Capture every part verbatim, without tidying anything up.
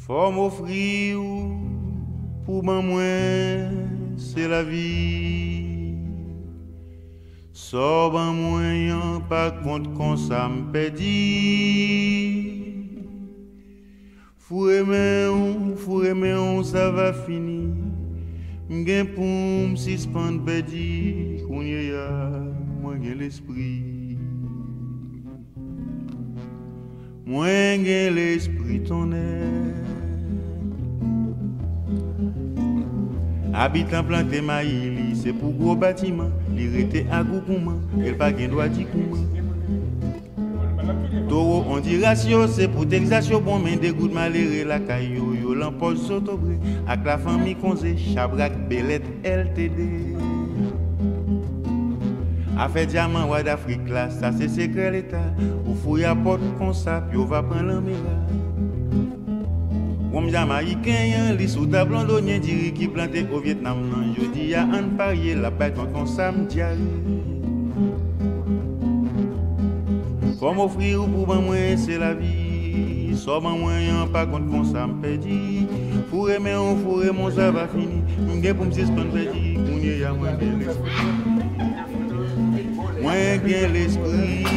Faut m'offrir pour ben moi, c'est la vie. Sors ben moyen, pas compte qu'on ça me pédit. Foué mais on, foué mais on, ça va finir. M'gain pour m'suspendre pédit. Kounye ya, moi gain l'esprit. Moi gain l'esprit tonnerre. Habitant planté maïli, c'est pour gros bâtiment. L'irrité à goukouman, elle pas gain droit d'ikouman. Taureau on dit ratio, c'est pour t'exatio bon, mais des gouttes maléré la caillou, yo l'empoche sotobré. Avec la famille Konzé, Chabrac, Belette, L T D. Affaire diamant, ouad d'Afrique là, ça c'est secret l'état. Ou fouille à porte comme ça, puis on va prendre l'emméra. Comme Jamaïcain, li sous ta blondonien, diri qui planté au Vietnam, non, je dis à un parier, la bête quand ça me diarrhée. Faut m'offrir pour ben moi, c'est la vie. Sors ben moyen, pas contre qu'on ça me pédit. Fourré mais on fourré, mon ça va finir. M'gay pour m'suspendre pédit, kounye ya moins bien l'esprit. Moins bien l'esprit.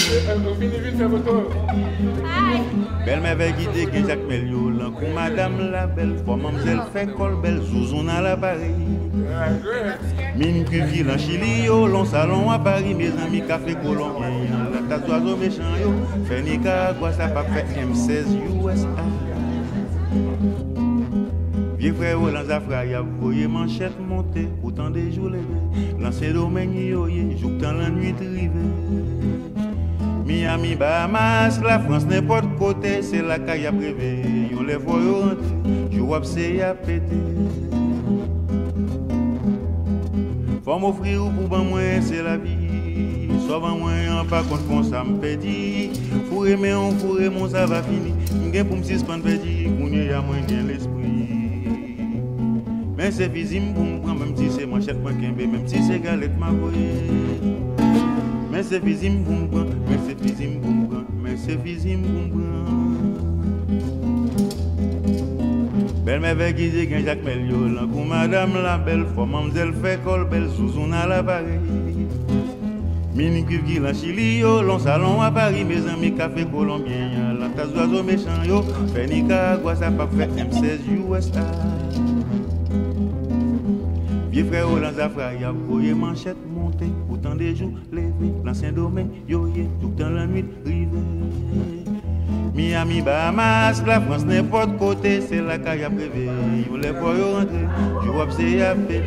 Belle merveille guidée que Jacques Melio, l'encou madame la belle, faut mademoiselle fait col belle, zouzon à l'appareil. Mine cuvi en Chili, yo, long salon à Paris, mes amis café colombien, la tasse d'oiseau méchant, yo, fait Nicaragua, ça pas fait M seize U S A. Vieux frère, dans Zafra, y'a voyé manchette monter, autant des jours levés, lancer domaine, yo, yé, joue dans la nuit rivée. Miami, Bahamas, la France, n'importe côté, c'est la caille à prévé. Yo les voix yo rentré, jou c'est à péter. Faut m'offrir pour ben moi, c'est la vie. Soit ben moi, pas contre qu'on ça me pédit. Fourré mais on fourré, mon ça va finir. M'gain pour m'suspendre pédit, kounye ya moins bien l'esprit. Mais c'est visible pour m'prendre, même si c'est manchette moi kembe, même si c'est galette ma voye. Mais c'est visible pour me mais c'est visible pour me mais c'est visible pour me. Belle merveille qui dit que Jacques Melio, l'encou madame la belle, faut mademoiselle fait col belle, zouzon à l'appareil. Mini cuivre qui la Chili, yo, long salon à Paris, mes amis café colombien, la tasse d'oiseau méchant, yo, fait Nicaragua, ça pas fait M seize U S A. Vieux frère, dans Zafra, y'a voyé manchette monter, autant des jours levés, l'ancien domaine, yo yé, tout dans la nuit rivée. Miami, Bahamas, la France, n'importe côté, c'est la caille à prévé. Yo les voix yo rentrer, je vois c'est à péter.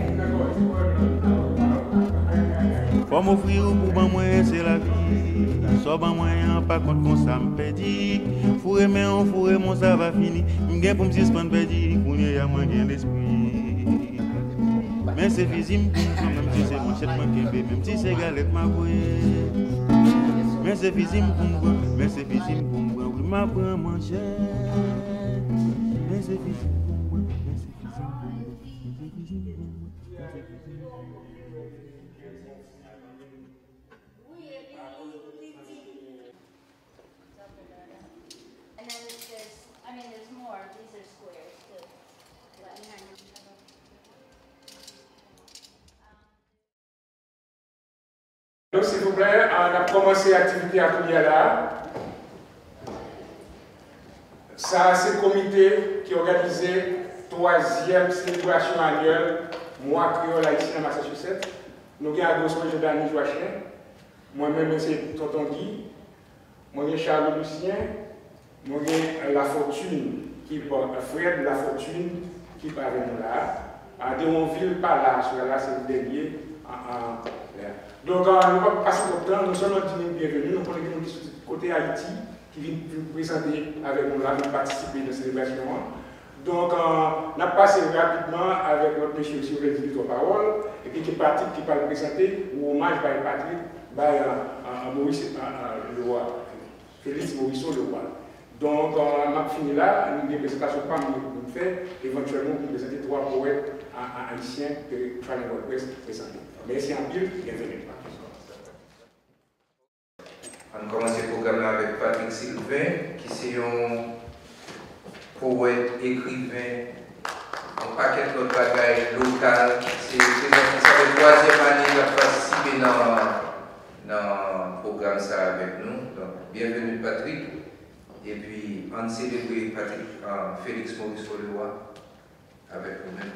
Faut m'offrir pour ben moi, c'est la vie. Sors ben moyen, pas contre qu'on ça me pédit. Fourré mais on fourré, mon ça va finir. M'gain pour m'suspendre pédit, kounye ya moins bien l'esprit. Mais c'est visible, même si c'est manchette ma kembe, même si c'est galette ma voye. Mais c'est visible pour moi, mais c'est visible pour moi, oui ma prend manchette. Mais c'est visible pour moi, mais c'est visible pour moi, mais c'est visible pour moi, mais c'est visible pour moi. And then there's, I mean, there's more. These are squares too. Donc, s'il vous plaît, on a commencé l'activité à Kounia là. Ça, c'est le comité qui a organisé la troisième célébration annuelle Mois créole haïtien à Massachusetts. Nous avons un gros projet d'Annie Joachim. Moi-même, c'est Tonton Guy. Moi, j'ai Charles Lucien. Moi, j'ai La Fortune, qui Fred La Fortune, qui parle nous là. À Démonville, pas là, là, c'est le dernier. Donc, nous allons passer notre temps, nous sommes bienvenus, nous connaissons du côté Haïti qui vient nous présenter avec nous là, nous participer de la célébration. Donc, on a passé rapidement avec notre monsieur sur les dix paroles, et puis qui Patrick qui va le présenter, ou hommage par Patrick, par Maurice le roi, Félix Maurice le roi. Donc, on a fini là, une présentation pas nous faire, éventuellement pour présenter trois poètes haïtiens que Channel West présente. Merci en pile, bienvenue. On commence le programme avec Patrick Sylvain, qui est un poète écrivain, un paquet de bagages local. C'est la troisième année qu'il a participé dans le programme ça avec nous. Donc, bienvenue Patrick. Et puis, on célèbre Patrick, euh, Félix Maurice Olewa avec nous-mêmes.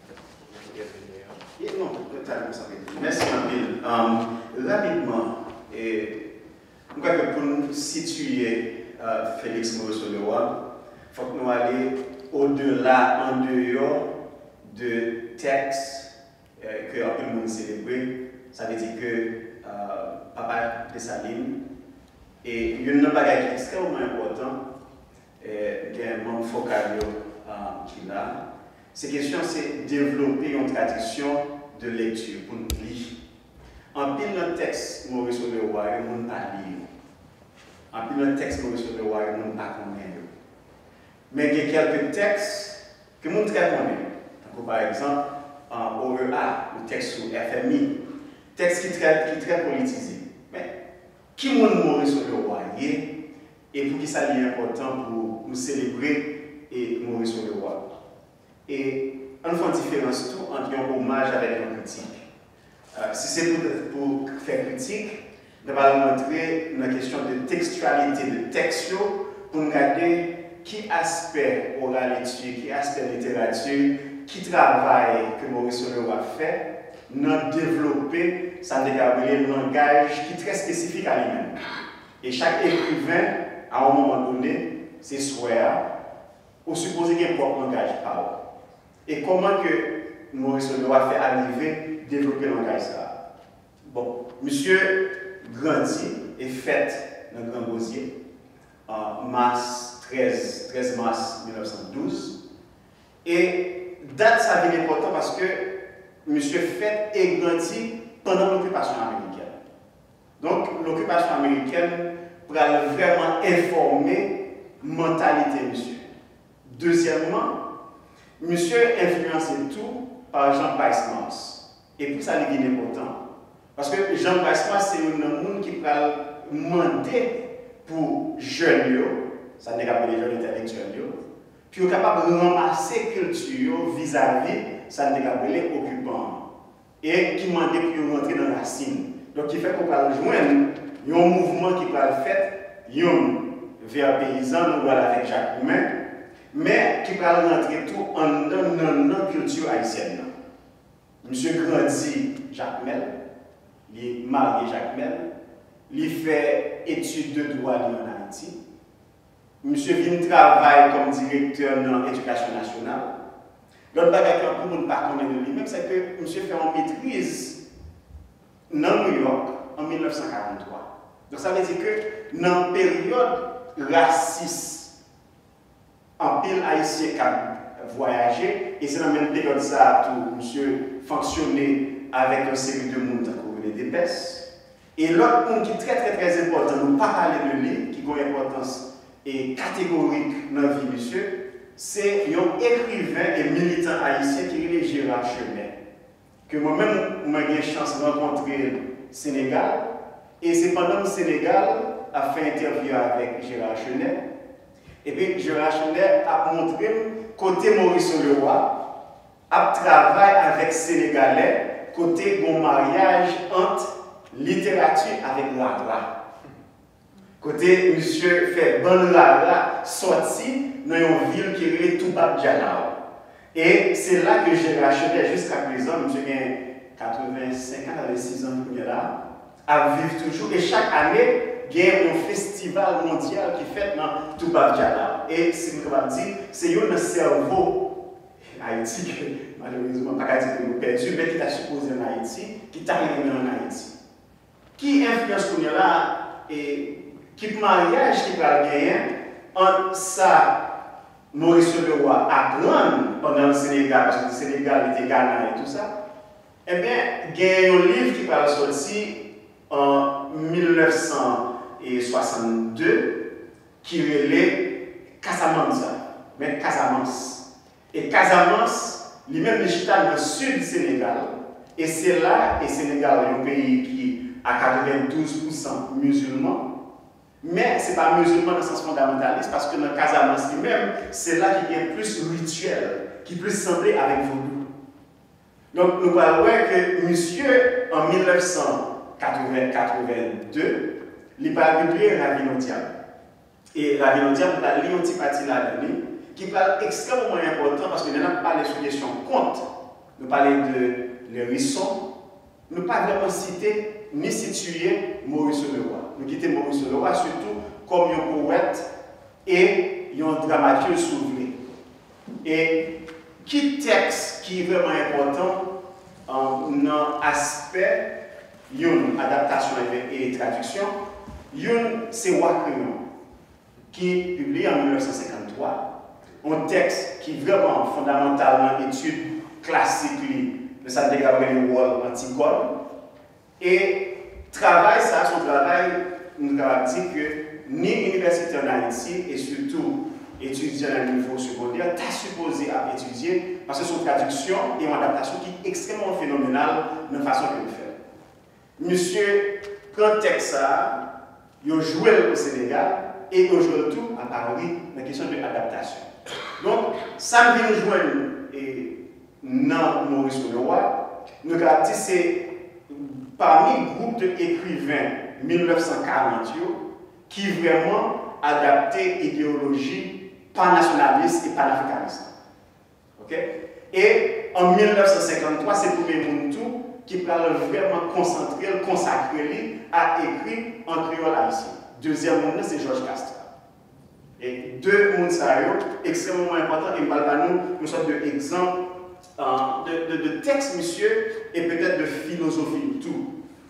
Et non, totalement ça. Merci, Mabille. Um, rapidement, et, pour nous situer uh, Félix Maurice Olewa, il faut que nous allions au-delà, en dehors de textes euh, que tout le monde célèbre. Ça veut dire que uh, Papa Dessalines, et il y a un bagage qui est extrêmement important, et il y a un membre focal qui est là. Cette question, c'est développer une tradition de lecture pour nous lire. En pile notre texte, Maurice Olewa, il ne peut pas lire. En pile notre texte, Maurice Olewa, il ne peut pas connaître. Mais il y a quelques textes que nous ne connaissons pas. Par exemple, en O E A, le texte sur F M I, texte qui est très, qui est très politisé. Mais qui est Maurice Olewa et pour qui ça est important pour nous célébrer et Maurice Olewa. Et on fait une différence tout entre un hommage avec une critique. Euh, si c'est pour, pour faire critique, on va montrer une question de textualité, de texte, pour nous regarder qui aspect oralité, qui aspect littérature, qui travail que Maurice Olewa fait, nous développer, ça décarboler un langage qui est très spécifique à lui-même. Et chaque écrivain, à un moment donné, c'est souhait, ou supposé qu'il y a un propre langage parole. Et comment que Maurice Olewa fait arriver, développer le langage ça? Bon, monsieur grandit et fête dans le Grand Gosier en mars treize mars mille neuf cent douze. Et date ça devient important parce que monsieur fête et grandit pendant l'occupation américaine. Donc l'occupation américaine pour vraiment informer mentalité monsieur. Deuxièmement, monsieur influencé tout par Jean Price-Mars. Et pour ça, il est important. Parce que Jean Price-Mars, c'est un monde qui va demander pour jeunes, ça n'est pas les jeunes intellectuels, puis il est capable de ramasser la culture vis-à-vis, ça n'est pas les occupants. Et qui demande pour rentrer dans la racine. Donc, il fait qu'on va joindre un mouvement qui va le faire, vers paysan, nous voilà avec Jacques Roumain, mais qui va rentrer tout en la culture haïtienne. Monsieur grandit Jacques Mel, il est marié Jacques Mel, il fait études de droit en Haïti. Monsieur vient travailler comme directeur dans l'éducation nationale. L'autre bagage pour nous ne pas connaître de lui-même, c'est que monsieur fait en maîtrise dans New York en mille neuf cent quarante-trois. Donc ça veut dire que dans la période raciste, en pile haïtien qui a voyagé, et c'est dans la même période ça où monsieur fonctionnait avec un série de monde qui les d'épaisse. Et l'autre point qui est très très très important, nous ne pas parler de lui, qui a une importance et catégorique dans la vie monsieur, c'est un écrivain et militant haïtien qui est Gérard Chenet. Que moi-même, j'ai eu la chance de rencontrer au Sénégal. Et c'est pendant le Sénégal, a fait interview avec Gérard Chenet. Et puis Gérard Chenet a montré côté Maurice Olewa, a travaillé avec Sénégalais, côté bon mariage entre littérature avec l'art. Côté monsieur fait bon l'art sorti dans une ville qui est Toubab Dialao. Et c'est là que j'ai racheté jusqu'à présent, monsieur a quatre-vingt-cinq ans, quatre-vingt-six ans qu'il est là, à vivre toujours. Et chaque année, il y a un festival mondial qui fait dans Toubab Dialao. Et c'est ce que je dire, c'est un cerveau Haïti, que malheureusement, pas dire que nous perdu, mais qui est supposé en Haïti, qui est arrivé en Haïti. Qui influence qu'on est là et qui mariage qui va gagner entre ça, Maurice Olewa apprendre pendant le Sénégal, parce que le Sénégal était Ghana et tout ça, eh bien, il y a un livre qui va sortir en mille neuf cent soixante-deux qui relève Casamance, mais Casamance. Et Casamance, lui-même, est dans le sud du Sénégal, et c'est là, et Sénégal est un pays qui a quatre-vingt-douze pour cent musulmans. Mais ce n'est pas musulman dans le sens fondamentaliste, parce que dans le Casamance lui-même, c'est là qu'il y a plus rituel, qui peut sembler avec vaudou. Donc, nous parlons que monsieur, en mille neuf cent quatre-vingt-deux, il a publié Ravinotiam. Et Ravinotiam, il a l'antipati là-dedans, qui parle extrêmement important, parce que nous n'avons pas parlé sur question compte, nous parlons de l'hérisson, nous n'avons pas vraiment cité ni situé Maurice Leroy. Nous quittons Maurice Leroy surtout comme un poète et un dramaturge souverain. Et qui texte qui est vraiment important dans l'aspect d'une adaptation et traduction, c'est Wakrion, qui est publié en mille neuf cent cinquante-trois, un texte qui est vraiment fondamentalement étude classique de Santé Gabriel Wall Antigone. Et travail, ça, son travail, nous avons dit que ni université en Haïti et surtout étudiant à niveau secondaire, tu as supposé à étudier parce que son traduction et une adaptation qui est extrêmement phénoménale de la façon qu'il fait. Monsieur, quand texte ça, il a joué au Sénégal et il a joué tout à Paris dans la question de l'adaptation. Donc, ça vient joindre et dans Maurice Leroy, nous avons dit c'est parmi le groupe d'écrivains mille neuf cent quarante qui vraiment adapté l'idéologie pan-nationaliste et panafricaniste. Okay? Et en mille neuf cent cinquante-trois, c'est pour les Muntu qui parle vraiment concentré, consacré à écrire en créole haïtien. Deuxième monde, c'est Georges Castra. Et deux mondes extrêmement importants, et parle nous une sorte d'exemple de, de, de texte, monsieur, et peut-être de philosophie, tout.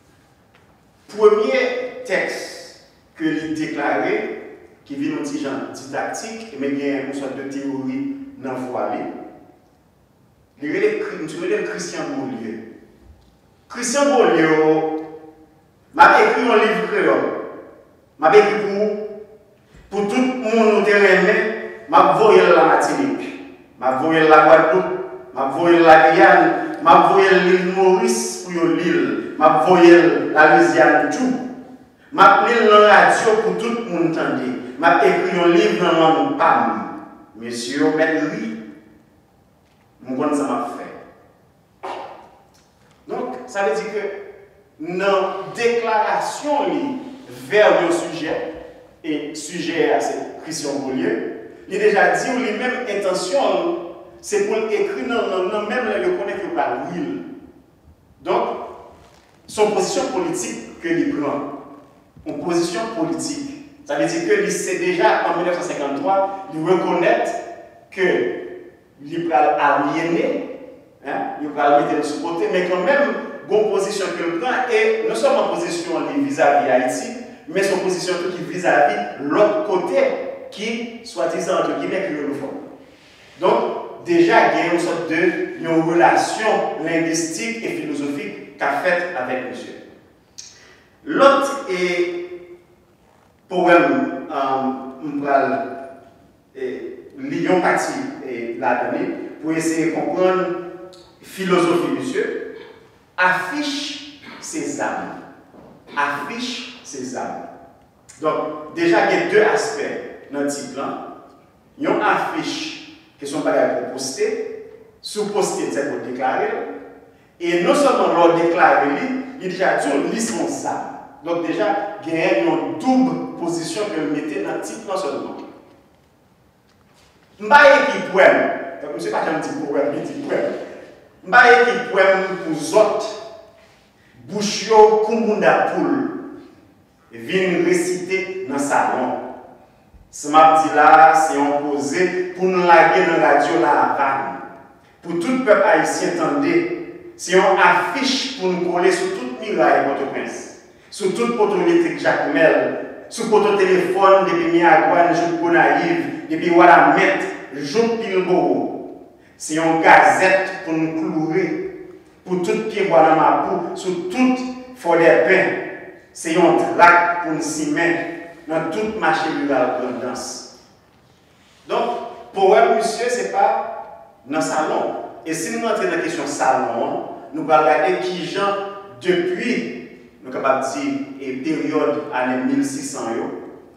Premier texte que l'il déclaré, qui vient d'un petit genre didactique, mais il y a une sorte de théorie non voilée. Il y a le Christian Beaulieu. Christian Beaulieu m'a écrit un livre créole. M'a écrit pour, pour tout le monde qui est m'a voyé la Martinique, m'a voyé la Guadeloupe, m'a voyé la Guyane, m'a voyé l'île Maurice pour l'île, m'a voyé la Louisiane tout. M'a appelé la radio pour tout le monde entendre. M'a écrit un livre dans la langue P A M. Monsieur, mais oui, mon ça m'a fait. Donc, ça veut dire que dans la déclaration vers le sujet, et sujet c'est Christian Beaulieu, il a déjà dit que les mêmes intentions, c'est pour écrire dans le même le connaître par Will. Donc, son position politique que il prend, une position politique, ça veut dire que c'est déjà en mille neuf cent cinquante-trois, il reconnaît que il va aliéner, hein, il va le mettre de ce côté, mais quand même, une position que le prend est non seulement position vis-à-vis Haïti, mais son position qui vis-à-vis l'autre côté qui, soi-disant, entre guillemets, créolophone. Donc, déjà, il y a une sorte de une relation linguistique et philosophique qu'a faite avec monsieur. L'autre est poème Lyon Pati et la donnée pour essayer de comprendre la philosophie monsieur. Affiche ses âmes. Affiche ses âmes. Donc, déjà, il y a deux aspects dans le titre. Il y a une affiche qui sont pas pour poster, sous-poster, c'est pour déclarer. Et non seulement leur déclarer, il déjà dit lit son âme. Donc, déjà, il y a une double position que vous mettez dans le titre, non seulement. Je ne sais pas qui poème. Donc, je ne sais pas qui dit poème, il dit poème. Je ne sais pas qui poème pour Zot, Bouchio, Kumbunda Poul. Vient réciter dans le salon. Ce mardi là, c'est imposé pour nous laguer dans la radio là à Vannes. Pour tout le peuple haïtien, attendez, c'est une affiche pour nous coller sur toute muraille Port-au-Prince, sur toute poteau électrique Jacques Mel, sur poteau téléphone depuis Miagouane, Jouk Bonaïve, depuis Waramet, Jouk Pilboro. C'est une gazette pour nous clouer, pour tout pied bois dans ma peau, sur toute forêt pain. C'est un trac pour nous s'y mettre dans toute marché rural de danse. Donc, pour un monsieur, ce n'est pas dans le salon. Et si nous entrons dans la question salon, nous allons regarder qui gens, depuis, nous sommes capables de dire, et période année mille six cents,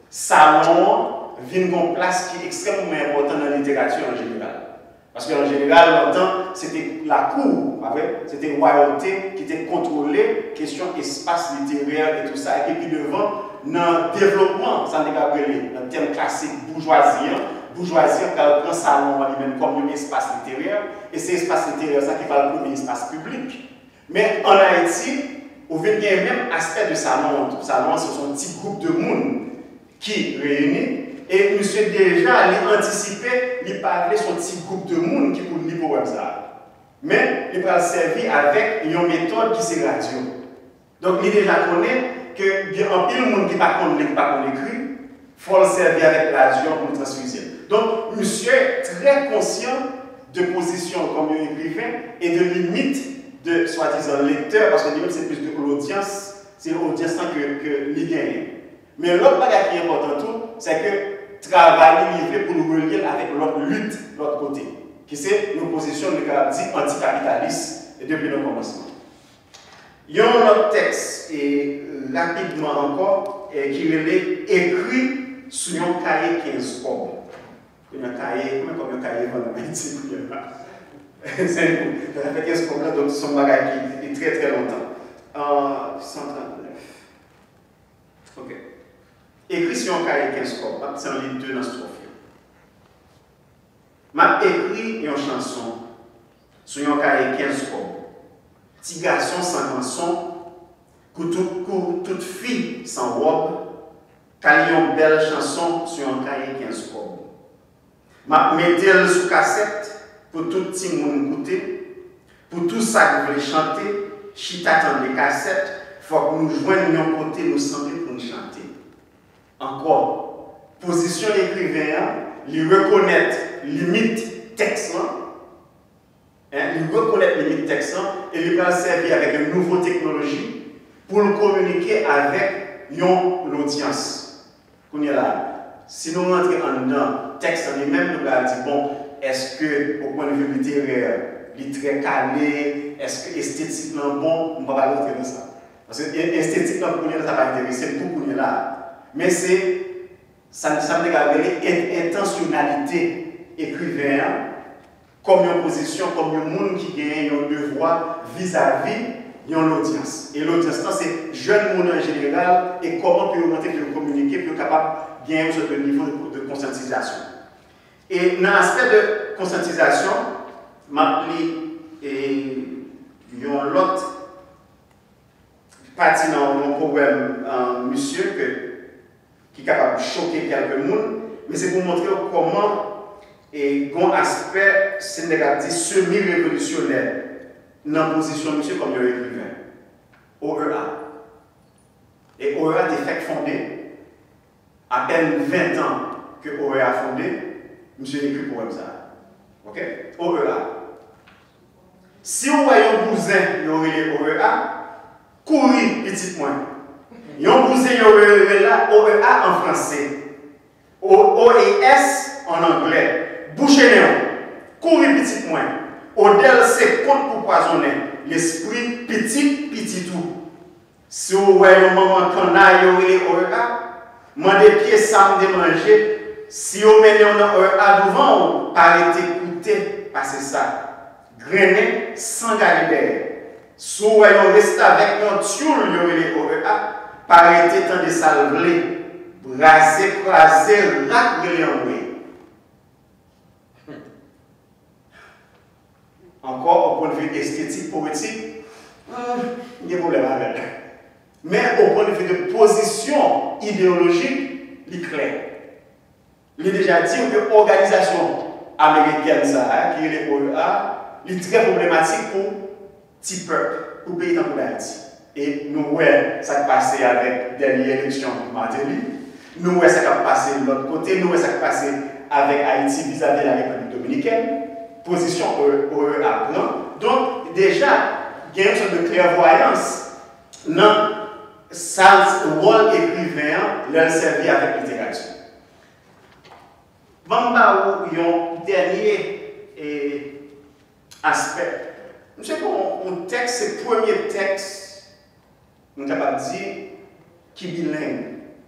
salon vient une place qui est extrêmement importante dans la littérature en général. Parce qu'en général, longtemps, c'était la cour, c'était la royauté qui était contrôlée, question espace littéraire et tout ça. Et puis devant, dans le développement, ça n'est pas brûlé, dans le terme classique bourgeoisie, bourgeoisie, on prend salon lui-même comme un espace littéraire, et c'est l'espace littéraire ça qui va le premier espace public. Mais en Haïti, on veut bien même aspect de salon. Le salon, ce sont un petit groupe de monde qui réunit. Et monsieur déjà a anticipé, il parlait son petit groupe de monde qui pour lui pour ça. Mais il va servir avec une méthode qui c'est radio. Donc il déjà connaît que il y a un pile de monde qui ne connaît pas qu'on écrit, il faut le servir avec la radio pour transfuser. Donc monsieur est très conscient de position comme un écrivain et de limite de soi-disant lecteur, parce que c'est plus de l'audience, c'est l'audience que, que l'il gagne. Mais l'autre bagage qui est important tout, c'est que travailler livré pour nous relier avec l'autre lutte, l'autre côté, qui c'est l'opposition de anticapitaliste depuis le commencement. Il y a un autre texte, et rapidement encore, et qui est écrit sur un cahier quinze combes. Un cahier, comment un cahier dans la Haïti? C'est fait quinze combes là, donc son bagage qui est très très longtemps. En cent trente-neuf. Ok. Écrit sur un cahier quinze combes, c'est un livre deux dans ce strophe. M'a écrit une chanson sur un cahier quinze combes. Petit garçon sans rançon, toute fille sans robe, car une belle chanson sur un cahier quinze combes. M'a mettez-le sous cassette pour tout petit monde écouter, pour tout ça que vous voulez chanter, chita dans des cassettes, faut que nous joignions un côté, nous sembler pour nous chanter. Encore, position l'écrivain, il reconnaître limite texte, hein, il reconnaître limite texte et il va servir avec une nouvelle technologie pour le communiquer avec l'audience. Si nous rentrons en dedans, texte en lui-même, nous allons dire, bon, est-ce que, au point de vue littéraire, il est très calé, est-ce que esthétiquement bon, on ne va pas rentrer dans ça. Parce que esthétiquement, ça va intéresser beaucoup là. Mais c'est, ça me semble une intentionnalité écrivain, comme une position, comme un monde qui gagne un devoir vis-à-vis de l'audience. Et l'audience, c'est jeune monde en général et comment peut augmenter, peut communiquer, peut capable de gagner ce niveau de, de conscientisation. Et dans l'aspect de conscientisation, il y a l'autre partie dans mon programme, euh, monsieur, que, qui est capable de choquer quelques monde, mais c'est pour montrer comment et un aspect semi-révolutionnaire dans la position de monsieur comme un écrivain. O E A. Et O E A est fait fondé. À peine vingt ans que O E A a fondé, monsieur écrit pour ça. Ok? O E A. Si vous voyez un cousin, il y aurait O E A, courir petit point. Il y a un cousin, il y aurait là O E A en français. O E S en anglais. Boucher néon, courir petit point. Odel c'est compte pour poisonner. L'esprit petit, petit tout. Si vous voyez un moment qu'on a eu O E A, mandez pieds samedi manger. Si vous menez un O E A devant, arrêtez écouter, passez ça. Grenet sans galibert. Si vous voyez rester avec un tioul, il O E A, arrêtez tant de salver, braser, craser, racler en bruit. Encore au point de vue esthétique, poétique, il y a un problème avec. Mais au point de vue de position idéologique, il est clair. Il est déjà dit que l'organisation américaine, ça, qui est l'O E A, est très problématique pour petit peuple, pour le pays comme l'Haïti. Et nous voyons ça qui passé avec la dernière élection de Martelly. Nous voyons ça qui a passé de l'autre côté. Nous voyons ça qui a passé avec Haïti vis-à-vis de la République dominicaine. Position O E A prend. Donc, déjà, il y a une sorte de clairvoyance dans sa rôle écrivain, leur servir avec littérature. Vamos il y a un dernier eh, aspect. Je sais qu'on texte, c'est le premier texte, on est capable de dire, qui est bilingue,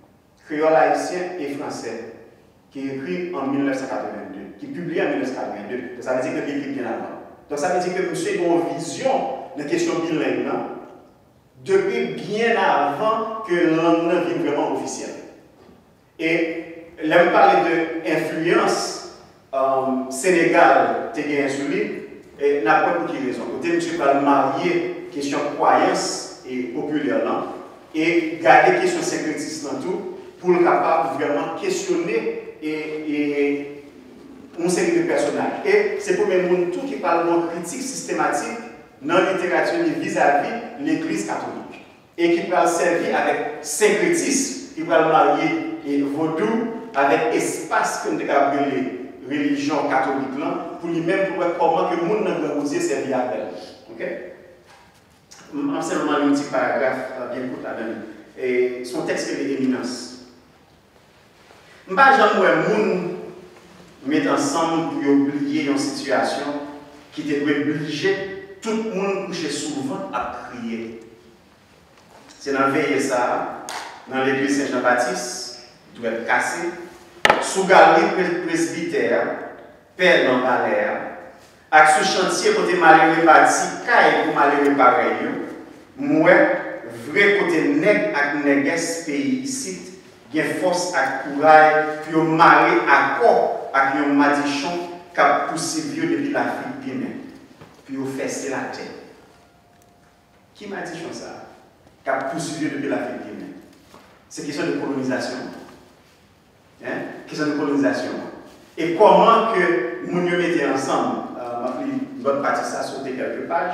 créole haïtien et français, qui est écrit en mille neuf cent quatre-vingt-deux, qui est publié en mille neuf cent quatre-vingt-deux. Donc ça veut dire que c'est écrit bien avant. Donc ça veut dire que monsieur a une vision de question bilingue, non? Depuis bien avant que la langue devienne vraiment officielle. Et là, on parlait d'influence euh, Sénégal, tu as sur lui, et n'a pas pour qui raison. Côté monsieur va marier question croyance et populaire là, et garder question syncrétiste dans tout, pour le capable vraiment questionner et, et une série de personnages. Et c'est pour même monde tout qui parle de critique systématique dans la littérature vis-à-vis l'Église catholique. Et qui va servir avec syncrétisme, qui va marier et vaudou avec espace comme de les religions catholiques là, pour lui-même pour voir comment que le monde n'a pas osé servir avec elle. Ok? En seulement un petit paragraphe bien court là dedans. Et son texte est l'éminence. Je ne sais pas si les gens mettent ensemble pour oublier une situation qui était obligée, tout le monde couchait souvent à prier. C'est dans le veillé ça, dans l'église Saint-Jean-Baptiste, il doit être cassé, sous galerie presbytère, père dans Valère, avec ce chantier côté mal réparti, caille pour mal réparer, moi, vrai côté nègre avec négresse pays ici, il y a force et courage, puis on marre à corps avec un madichon qui a poussé vieux depuis l'Afrique bien, puis on fait c'est la terre. Qui m'a dit ça? Qui a poussé vieux depuis l'Afrique bien. C'est question de colonisation. Hein? Question de colonisation. Et comment que nous nous mettons ensemble, euh, votre partie ça sauter quelques pages.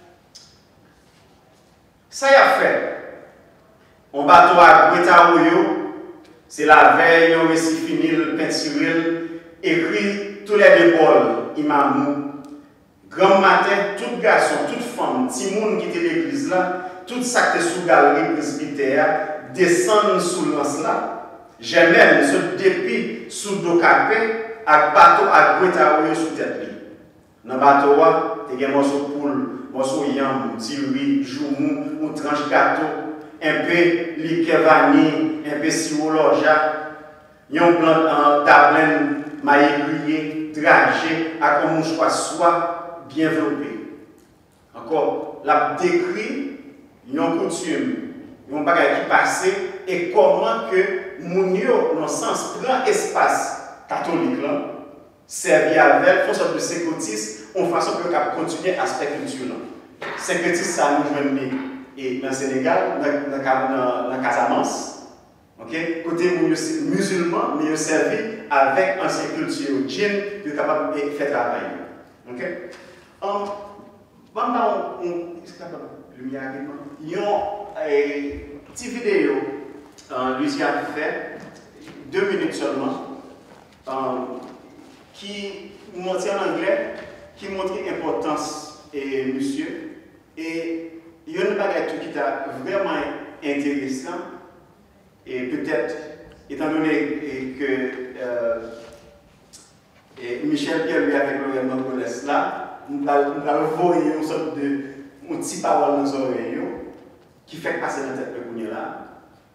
Ça y a fait. On bateau à Bretaouyo. C'est la veille, on récit fini, le peinturel, écrit tous les deux bols, imamou. Grand matin, tout garçon, toute femme, petit monde qui était l'église là, tout ça qui était sous galerie presbytère, descend sous l'anse là. J'ai même ce dépit sous le capé, avec bateau à Bretaouyo sous tête. Dans le bateau, il y a un morceau de poule, un morceau de yam, un petit riz, joumou, une tranche gâteau. Un peu l'ikevani, un peu siwoloja, yon plante en tablin, maïe grillé, dragé, à comme un choix soit bien développé. Encore, la décrit, yon coutume, yon bagay qui passe, et comment que moun yo, dans le sens, prend espace catholique là, servi avec, font sorte de syncrétisme, en façon que cap continuer aspect culturel. Syncrétisme, ça nous joue et dans le Sénégal, dans la Casamance, okay? Côté musulman, mais servi avec ancienne culture djinn, qui est capable de faire travail. Okay? Um, pendant il y a une petite vidéo, uh, Lucie a fait, deux minutes seulement, um, qui montre en anglais, qui montre l'importance et monsieur. Et il y a une bagarre qui est vraiment intéressant et peut-être, étant donné que euh, et Michel Pierre lui avec le Montgomery là, nous allons voir une sorte de un petit parole dans les oreilles qui fait passer dans la tête de là.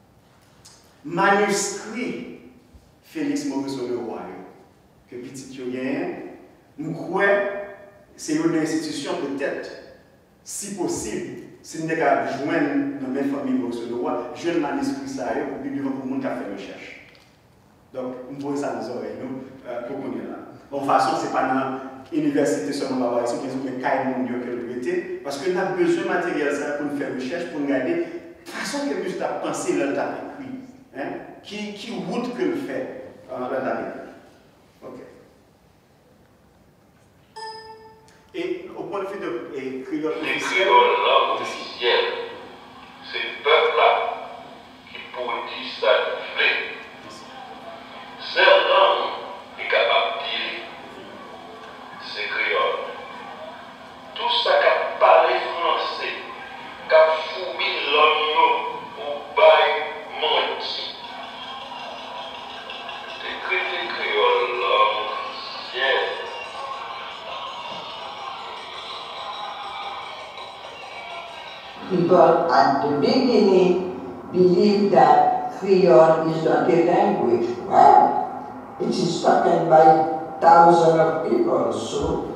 Manuscrit Félix Maurice Leroy que petit yo gagne, nous croyons c'est une institution peut-être, si possible. Si nous avons joindre dans mes familles Maurice Leroy, je ne manuscrit ça pour que nous puissions faire recherche. Donc, nous voyons ça dans les oreilles pour qu'on est là. De toute façon, ce n'est pas dans l'université seulement là-bas, c'est qu'ils ont un cas mondial que le traité, parce qu'on a besoin de matériel pour nous faire recherche, pour nous regarder la façon que nous avons pensé dans le écrit. Hein? Qui, qui route que le fait dans le Ok. Et au point de vue de et, créole officiel, langue officielle, c'est le peuple-là qui pourrait dire ça de fait. C'est une langue qui est capable de dire, c'est créole. Tout ça qui a parlé français, qui a fouillé l'homme au bail menti. C'est traité créole, langue officielle. People at the beginning believed that Creole is not a language. Well, it is spoken by thousands of people, so.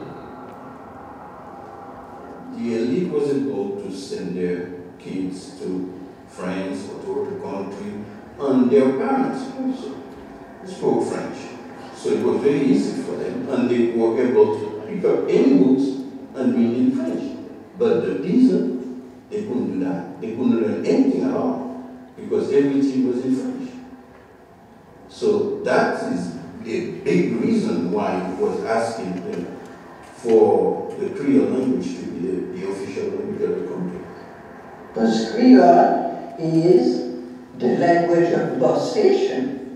The elite was able to send their kids to France or to other country, and their parents also spoke French. So it was very easy for them, and they were able to pick up any books and read in French. But the peasant, they couldn't do that. They couldn't learn anything at all, because everything was in French. So that is a big reason why he was asking them for the Creole language to be the, the official language of the country. Because Creole is the language of both stations.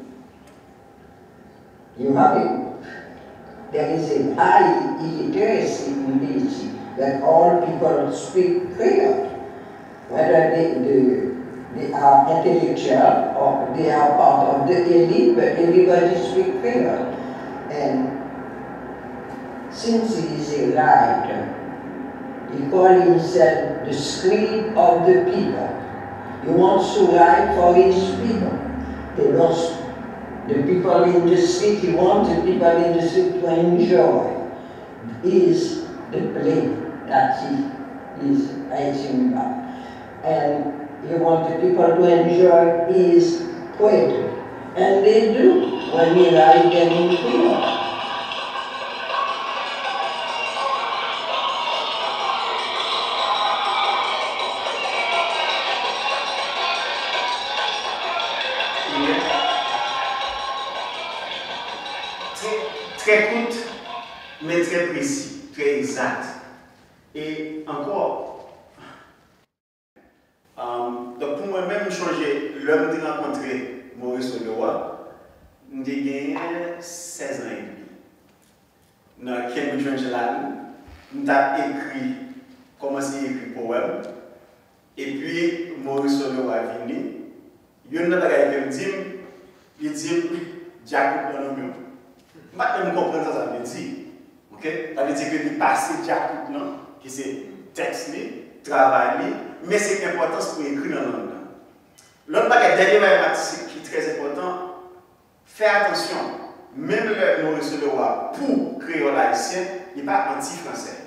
You have it. There is a high illiteracy in Haiti that all people speak Creole, whether they, they, they are intellectual or they are part of the elite, but everybody speaks Creole. And since he is a writer, he calls himself the scribe of the people. He wants to write for his people. He wants the people in the street, he wants the people in the street to enjoy is the play that he is writing about. And he wants the people to enjoy his poetry. And they do when he writes them in Creole. Très court, mais très précis, très exact. Et encore, um, donc pour moi-même, changer l'homme de rencontrer Maurice Leroy, j'ai gagné seize ans et demi. Dans Cambridge Angela, j'ai écrit, commencé à écrire poème, et puis Maurice Leroy est venu. Il y a un autre gars qui me dit, il dit, Jacob dans le mur. Maintenant, je comprends ce que ça veut dire. Okay? Ça veut dire que le passé Jacob, qui c'est texte, travail, mais c'est important pour écrire dans le langue. L'autre dernier mathématique qui est très important, faire attention, même le Maurice Leroy, pour créole haïtien, il n'est pas anti-français.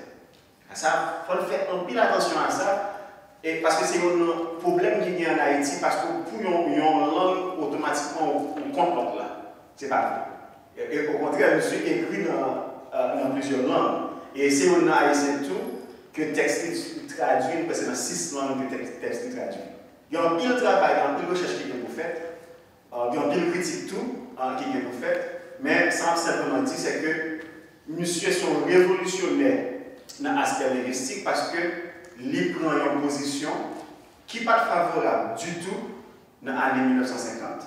Ça, il faut faire un peu attention à ça, et parce que c'est un problème qui est en Haïti, parce que pour une langue, automatiquement, on compte l'autre là. C'est pas vrai. Et au contraire, je suis écrit dans, euh, dans plusieurs langues. Et c'est un haïtien tout que le texte traduit, parce que c'est dans six langues que le texte traduit. Il y a un pile de travail, il y a un pile de recherche qui est pour faire, il y a un pile de critique tout hein, qui est pour faire, mais sans simplement dire, c'est que monsieur sont révolutionnaires dans l'aspect linguistique parce que les prend une position qui n'est pas favorable du tout dans l'année mille neuf cent cinquante.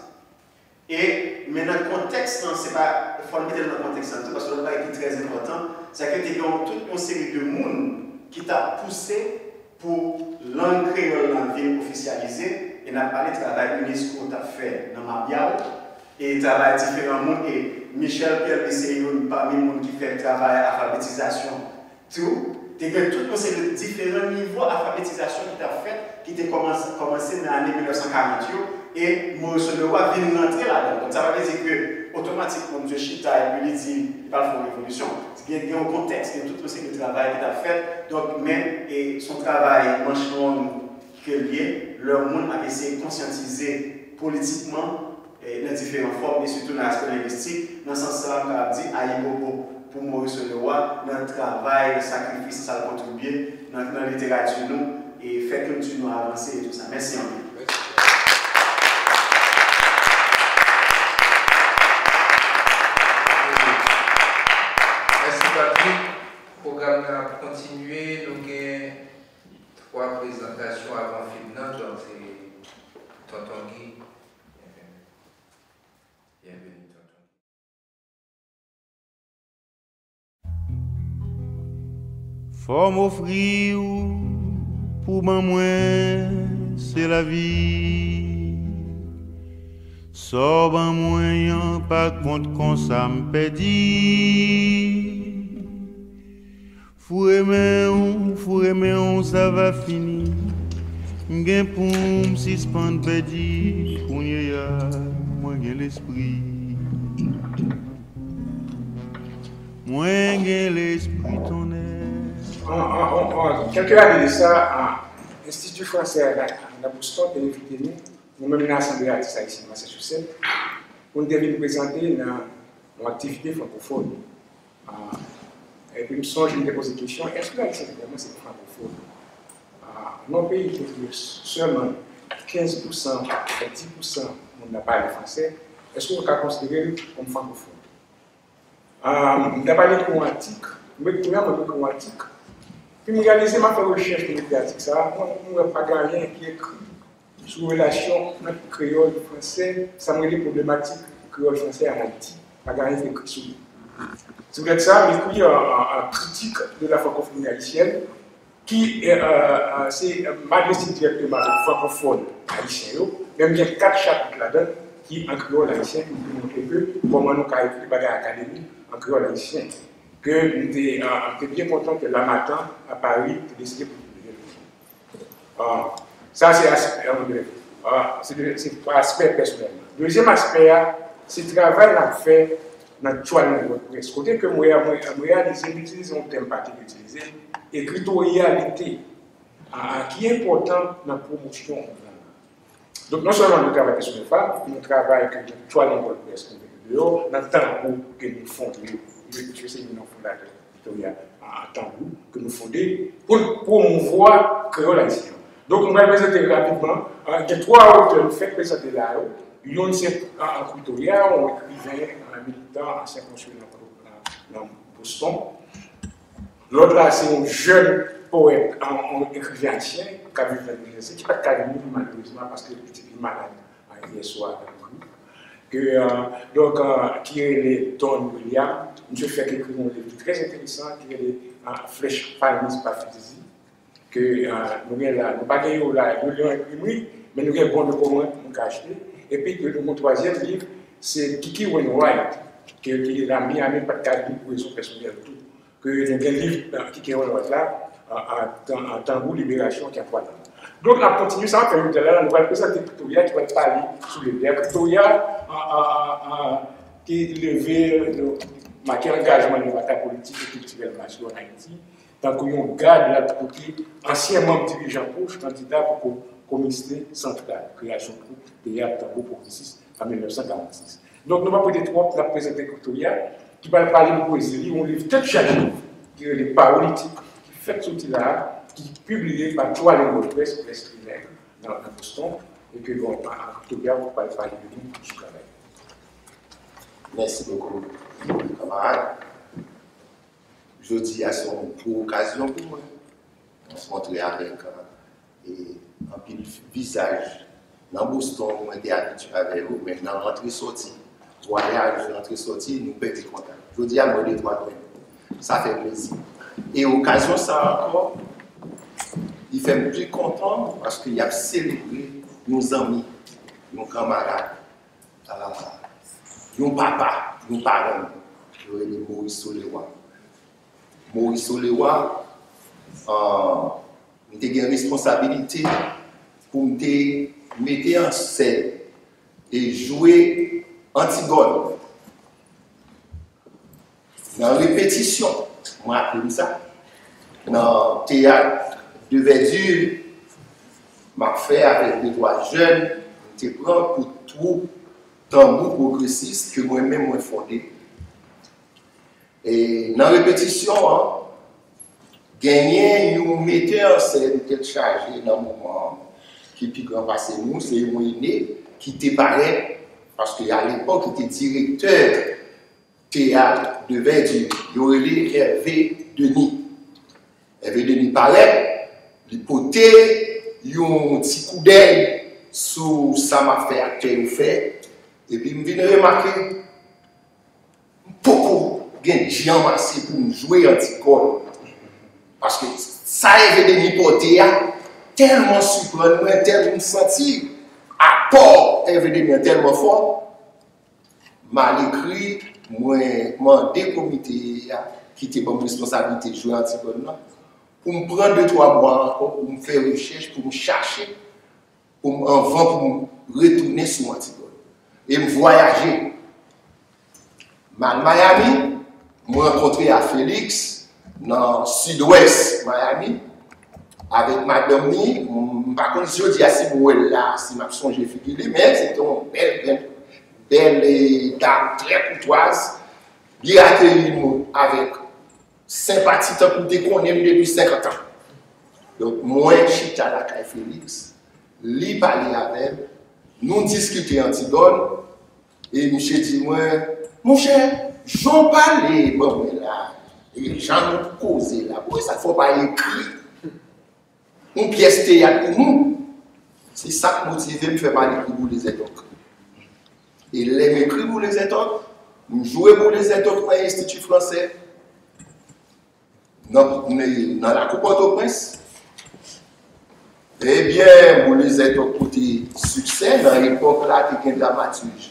Et, mais dans le contexte, c'est pas, il faut le mettre dans le contexte, parce que le qui est très important, c'est que tu as toute une série de monde qui t'a poussé pour langue créole dans la ville officialisée, et n'a pas le travail UNESCO t'a fait dans Mabial, et travail différents monde, et Michel Pierre c'est parmi les gens qui fait le travail alphabétisation, tout. Tu as tout une série de différents niveaux d'alphabétisation qui t'a fait, qui t'a commencé, commencé dans l'année mille neuf cent quarante. Et Maurice Leroy vient rentrer là-dedans. Donc ça veut dire que automatiquement, M. Chita et puis il dit qu'il parle de révolution. Il y a un contexte, il y a tout le travail qu'il a fait. Donc, mais et son travail, manche longue qui est lié, leur monde a essayé de conscientiser politiquement et dans différentes formes, et surtout dans l'aspect linguistique. Dans ce sens-là, on a dit Aïbobo pour Maurice Leroy, dans le travail, le sacrifice, ça a contribué dans la littérature et fait que nous avons avancé et tout ça. Merci en plus. Le programme a continué, nous avons trois présentations avant Fibnan, donc c'est Tonton Guy. Bienvenue, Tonton Guy. Faut m'offrir pour moi, c'est la vie. Sors ban moyen, pas compte qu'on ça me pédit. Fou aimer, fou aimer, ça va finir. M'gen pour me suspendre pedi, pour ya, moi gen l'esprit. Moi gen l'esprit ton Quelques années de ça, l'Institut français à Boston a invité nous, nous-mêmes l'Assemblée artistes haïtienne de Massachusetts, pour nous venir présenter une activité francophone. Et puis, nous sommes venus poser des questions. Est-ce que l'Haïtien, vraiment, c'est francophone? Dans nos pays qui seulement quinze pour cent, dix pour cent de monde parle français, est-ce qu'on peut considérer comme francophone? Nous avons parlé de antique, nous avons parlé de antique. Puis, nous avons fait ma recherche de l'article, ça, nous n'avons pas rien qui est écrit sur la relation entre créole et français, ça me dit problématique créole français en Haïti. Pas rien qui est écrit sur lui. C'est peut-être ça, mais écrit en critique de la francophonie haïtienne, qui est euh, magnifique directement avec francophone haïtien. Même il y a quatre chapitres là-dedans qui en créole haïtien, qui nous montrent que comment nous avons écrit les académie en créole haïtien. Que nous étions bien contents que la matin à Paris ait décidé pour nous. Ça, c'est l'aspect personnel. Deuxième aspect, c'est le travail qu'on a fait dans le choix de notre presse. Côté que moi, j'ai réalisé, j'utilise un thème particulier, écritorialité, qui est important dans la promotion. Donc, non seulement nous travaillons sur les femmes, nous travaillons avec le choix de notre presse, dans le temps que nous fondons, je sais que nous fondateurs Victoria en Tambou, que nous fondons pour promouvoir le créole haïtien. Donc, on va présenter rapidement. Il y a trois auteurs qui font présenter là. Il y a un Victoria, un écrivain, un militant, ancien consul dans Boston. L'autre là, c'est un jeune poète, un écrivain haïtien, qui a vécu dans l'université, qui n'a pas de malheureusement parce qu'il était malade hier soir. Que, euh, donc, euh, qui est le Don William, je fais quelque chose de très intéressant, qui est le euh, Flèche Palmis par Fantasy, que euh, nous avons là, nous pas gagné là, nous l'avons imprimé, mais nous avons bon de commande, nous avons acheté. Et puis, que mon troisième livre, c'est Kiki Wainwright, qui est la Miami par quatre pour raison personnelle tout. Que nous avons un livre, Kiki Wainwright là, en Tambou Libération, qui a trois ans. Donc, on continue ça, comme tout à l'heure, on va présenter Victoria qui va parler sur les biens. Victoria qui a levé, marqué l'engagement de la bataille politique et culturelle en Haïti, tant qu'on garde la côté ancien membre dirigeant Bush, candidat pour le comité central, création de théâtre Tambour progressiste en mille neuf cent quarante-six. Donc, nous allons peut-être la présenter Victoria qui va parler de poésie, on livre très chargé, qui est les paroles politiques, qui fait sortir là, qui est publié par trois lignes de presse, presse primaire, dans Boston, et que bon, en octobre, on va parler de nous du travail. Merci beaucoup, camarades. Je dis à son pour occasion pour moi, on se montrer avec euh, un pile visage. Dans Boston, on était habitué avec vous, mais dans l'entrée-sortie, voyage, l'entrée-sortie, nous perdons contact. Je dis à moi les trois, ça fait plaisir. Et occasion, ça encore, il fait plus content parce qu'il a célébré nos amis, nos camarades, euh, nos papas, nos parents, le Maurice Solewa. Maurice Solewa, euh, nous avons une responsabilité pour nous mettre en scène et jouer Antigone. Dans la répétition, moi appelle ça, dans le théâtre de Verdure, m'a fait avec les trois jeunes, je prends pour tout tambour progressiste que moi-même j'ai fondé. Et dans la répétition, hein, gagner, nous mettons en scène tête chargée dans le moment qui est plus grand passé nous, c'est mon aîné qui était pareil, parce qu'à l'époque, il était directeur théâtre de Verdure, il y avait Hervé Denis. Hervé Denis parlait, il potait un petit coup d'œil sur sa m'a fait acteur fait, et puis je viens remarquer beaucoup de gens massés pour jouer Antigone. Parce que ça Hervé Denis porté tellement surprenant, tellement senti, à part Hervé Denis tellement fort, mal écrit, moi, demandé au comité qui était comme responsabilité de jouer Antigone, pour me prendre deux, trois mois encore, pour me faire recherche, pour me chercher, pour me vendre, pour me retourner sur Antigone. Et me voyager. Miami, je rencontré à Félix, dans le sud-ouest Miami, avec madame Ni. Par contre, je dis à si vous là, si je songe figuré, mais c'est une belle, belle, belle dame très courtoise, bien accueillie avec sympathie, tant que qu'on aime depuis cinquante ans. Donc, moi, je suis à la caille Félix, lui parler avec elle, nous discuter Antigone, et monsieur dit, moi, mon cher, j'en parlais, bon, mais là, et j'en ai causé là, pourquoi ça ne faut pas écrire une pièce théâtre pour nous? C'est ça qui motive me faire parler pour les étoiles. Et les m'écrire pour les étoiles, nous jouer pour les étoiles dans l'Institut français, dans, dans la Coupe Port-au-Prince. Eh bien, pour les étoiles côté succès, dans l'époque là, il y a un dramaturge.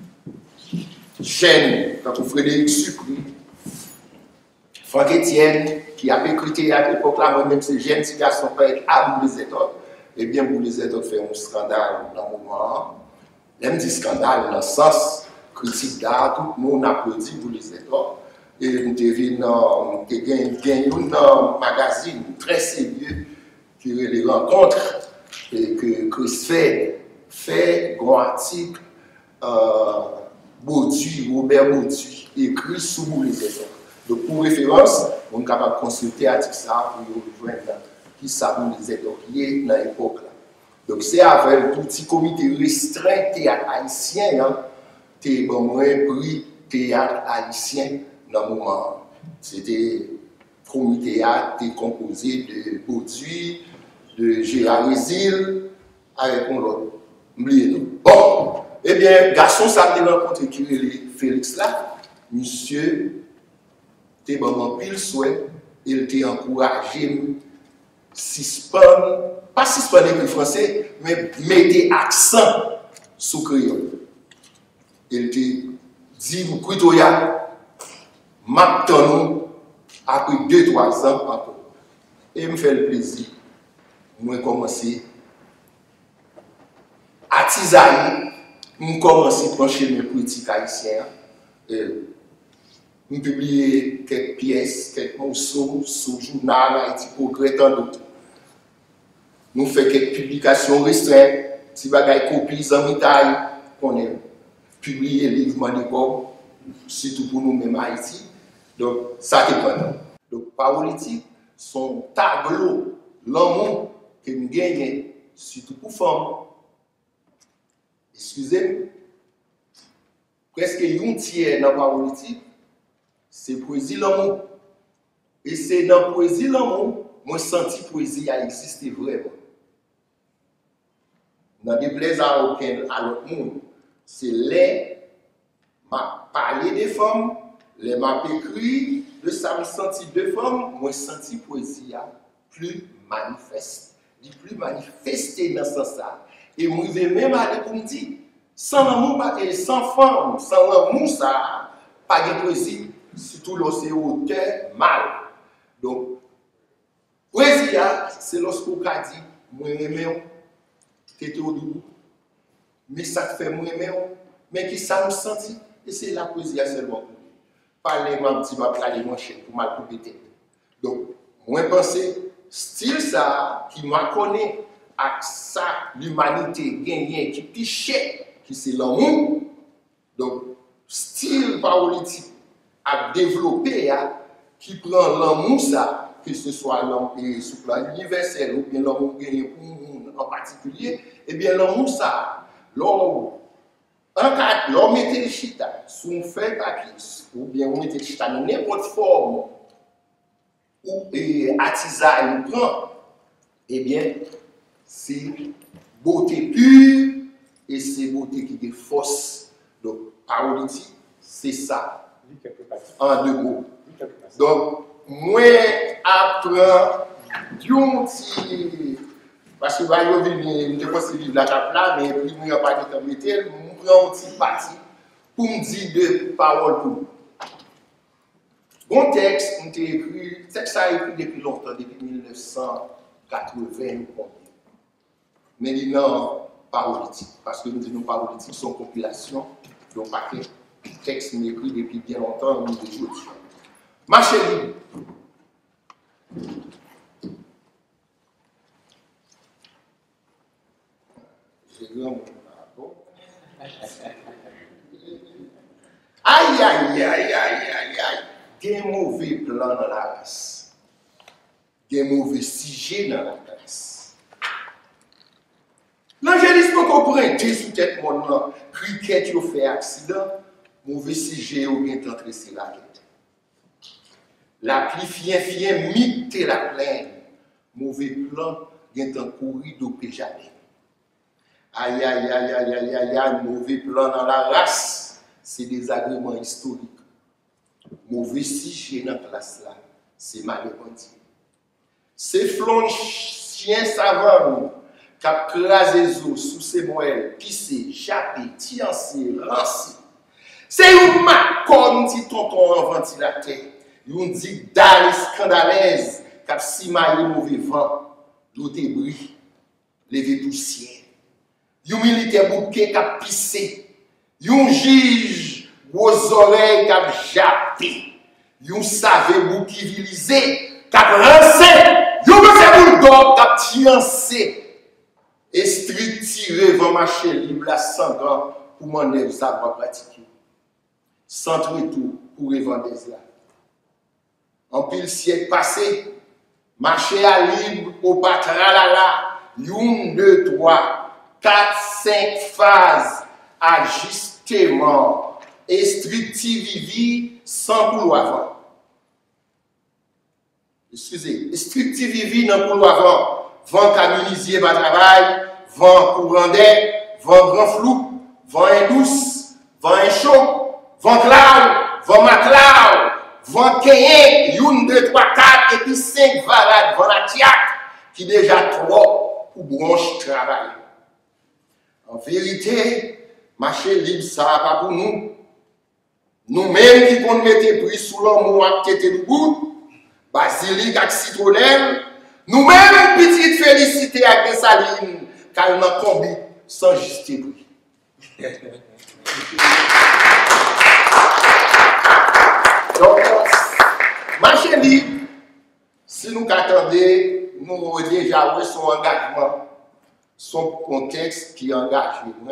Jeune, quand on Frédéric Sucre, Franck Etienne, qui a écrit à l'époque là, moi-même, c'est jeune petit garçon qui a les étoiles. Eh bien, pour les étoiles, fait un scandale dans le moment. Même dit scandale dans le sens critique d'art, tout le monde applaudit pour les étoiles. Et nous avons gagné un magazine très sérieux qui est les rencontres et que Chris fait, fait un article, euh, Bauduit, Robert Bauduit, écrit sous les étoiles. Donc, pour référence, on est capable de consulter l'article ça pour rejoindre qui savent les étoiles dans l'époque. Donc, c'est avec un petit comité restreint théâtre haïtien, hein, qui a bon, pris théâtre haïtien dans le moment. C'était un comité théâtre composé de Bauduit, de Gérard Résil, avec un autre. Bon, eh bien, garçon, ça a rencontré qui est Félix là, monsieur, t'es bon, pile souhait, il t'a encouragé, suspendre, pas suspendre le français, mais mettez accent sur le créole. Il t'a dit, vous croyez, maintenant, après deux, trois ans encore. Et il me fait le plaisir, moi, commencer à tisailler, je commence à pencher mes politiques haïtiennes. Je publie quelques pièces, quelques morceaux sur le journal Haïti Progrès, tant d'autres. Nous faisons quelques publications restreintes, si vous avez des copies en mitaille, qu'on a publié les livres d'époque, surtout pour nous-mêmes Haïti. Donc, ça dépend. Donc, politique, son tableau, l'amour que nous gagnons, surtout pour les femmes. Excusez-moi, presque un tiers dans la politique, c'est poésie l'amour. Et c'est dans la poésie l'amour, moi senti poésie a existé vraiment. Dans des plaies à aucun à l'autre monde, c'est les m'a parlé des femmes, les m'a écrit de ça me senti de femmes, moi senti poésie a plus manifeste, dit plus manifesté dans ce sens-là. Et moi, je vais même aller pour me dire, sans l'amour, sans femme, sans l'amour, ça, pas de poésie, surtout lorsque c'est auteur mal. Donc, poésie, c'est lorsqu'on a dit, moi, je m'aime, tu étais au debout, mais ça te fait moi, je m'aime, mais qui ça me sentit, et c'est la poésie seulement. Parler, ma petite, ma parler, mon chien, pour mal couper tête. Donc, moi, je pense, style ça, qui m'a connaît, avec ça, l'humanité gagne qui pichait, qui c'est l'amour. Donc, style politique à développer, qui prend l'amour, ça, que ce soit l'amour sur le plan universel ou bien l'amour gagné pour nous en particulier, et bien l'amour, ça, l'homme, en cas, l'homme mettait le chita sur un feuille papier, ou bien on mettait le chita dans n'importe forme, ou attisaille ou prend, eh bien, c'est beauté pure et c'est beauté qui est fausse. Donc, politique, c'est ça. En deux mots. Donc, moi, après, d'un petit. Parce que je vais venir, je vivre la table là, mais puis, je ne vais pas de temps mettre, je prends un petit parti pour me dire deux paroles pour vous. Bon texte, on a écrit, le texte a écrit depuis longtemps, depuis mille neuf cent quatre-vingts, mais il n'est pas politique, parce que nous disons pas politique, son compilation, donc pas que texte écrit depuis bien longtemps, nous disons. Marché libre. Aïe, aïe, aïe, aïe, aïe, aïe. Il y a un mauvais plan dans la race. Il y a un mauvais sujet dans la race. L'angélisme qu'on prête sous tête mon cricket qui fait accident, mauvais sujet ou bien t'entresser la tête. La pluie fien fien mythe la plaine. Mauvais plan, bien t'en courir d'opé jamais. Aïe, aïe, aïe, aïe, aïe, aïe, aïe, mauvais plan dans la race, c'est des agréments historiques. Mauvais sujet dans la classe là, c'est malheureux. C'est flon chien savant qui a crasé les os sous ses moelles, pissé, jappé, tiancé, rancé. C'est un macon qui tonton en ventilateur. Yon dit dalle scandaleuse qui a simaillé mauvais vent, l'eau débris, levé poussière. Yon militaire bouquet qui a pissé. Yon juge aux oreilles qui a jappé. Yon savait bouquet vilisé qui a rancé. Yon monsieur bulldog qui a tiancé. Et strict tiré va marcher libre la sangan pour m'en savoir pratiquer. Sans retour pour revendre là. En pile siècle passé, marché à libre au patralala, une, deux, trois, quatre, cinq phases, ajustement, et strictivivi sans couloir avant. Excusez, strictivivi dans couloir avant. Vent camionisier par travail, vent courant d'air, vent grand flou, vent douce, vent chaud, vent cloud, vent macloud, vent kenye, une, deux, trois, quatre, et puis cinq varades, vent la tiac, qui déjà trop pour branche travail. En vérité, marché libre, ça va pas pour nous. Nous-mêmes qui comptons mettre prix sous l'amour qui était debout, basilic avec citronnelle, nous-mêmes, petite félicité avec des salines, car nous avons combi sans juste prix. Donc, marché libre, si nous attendons, nous avons déjà eu son engagement, son contexte qui engage nous.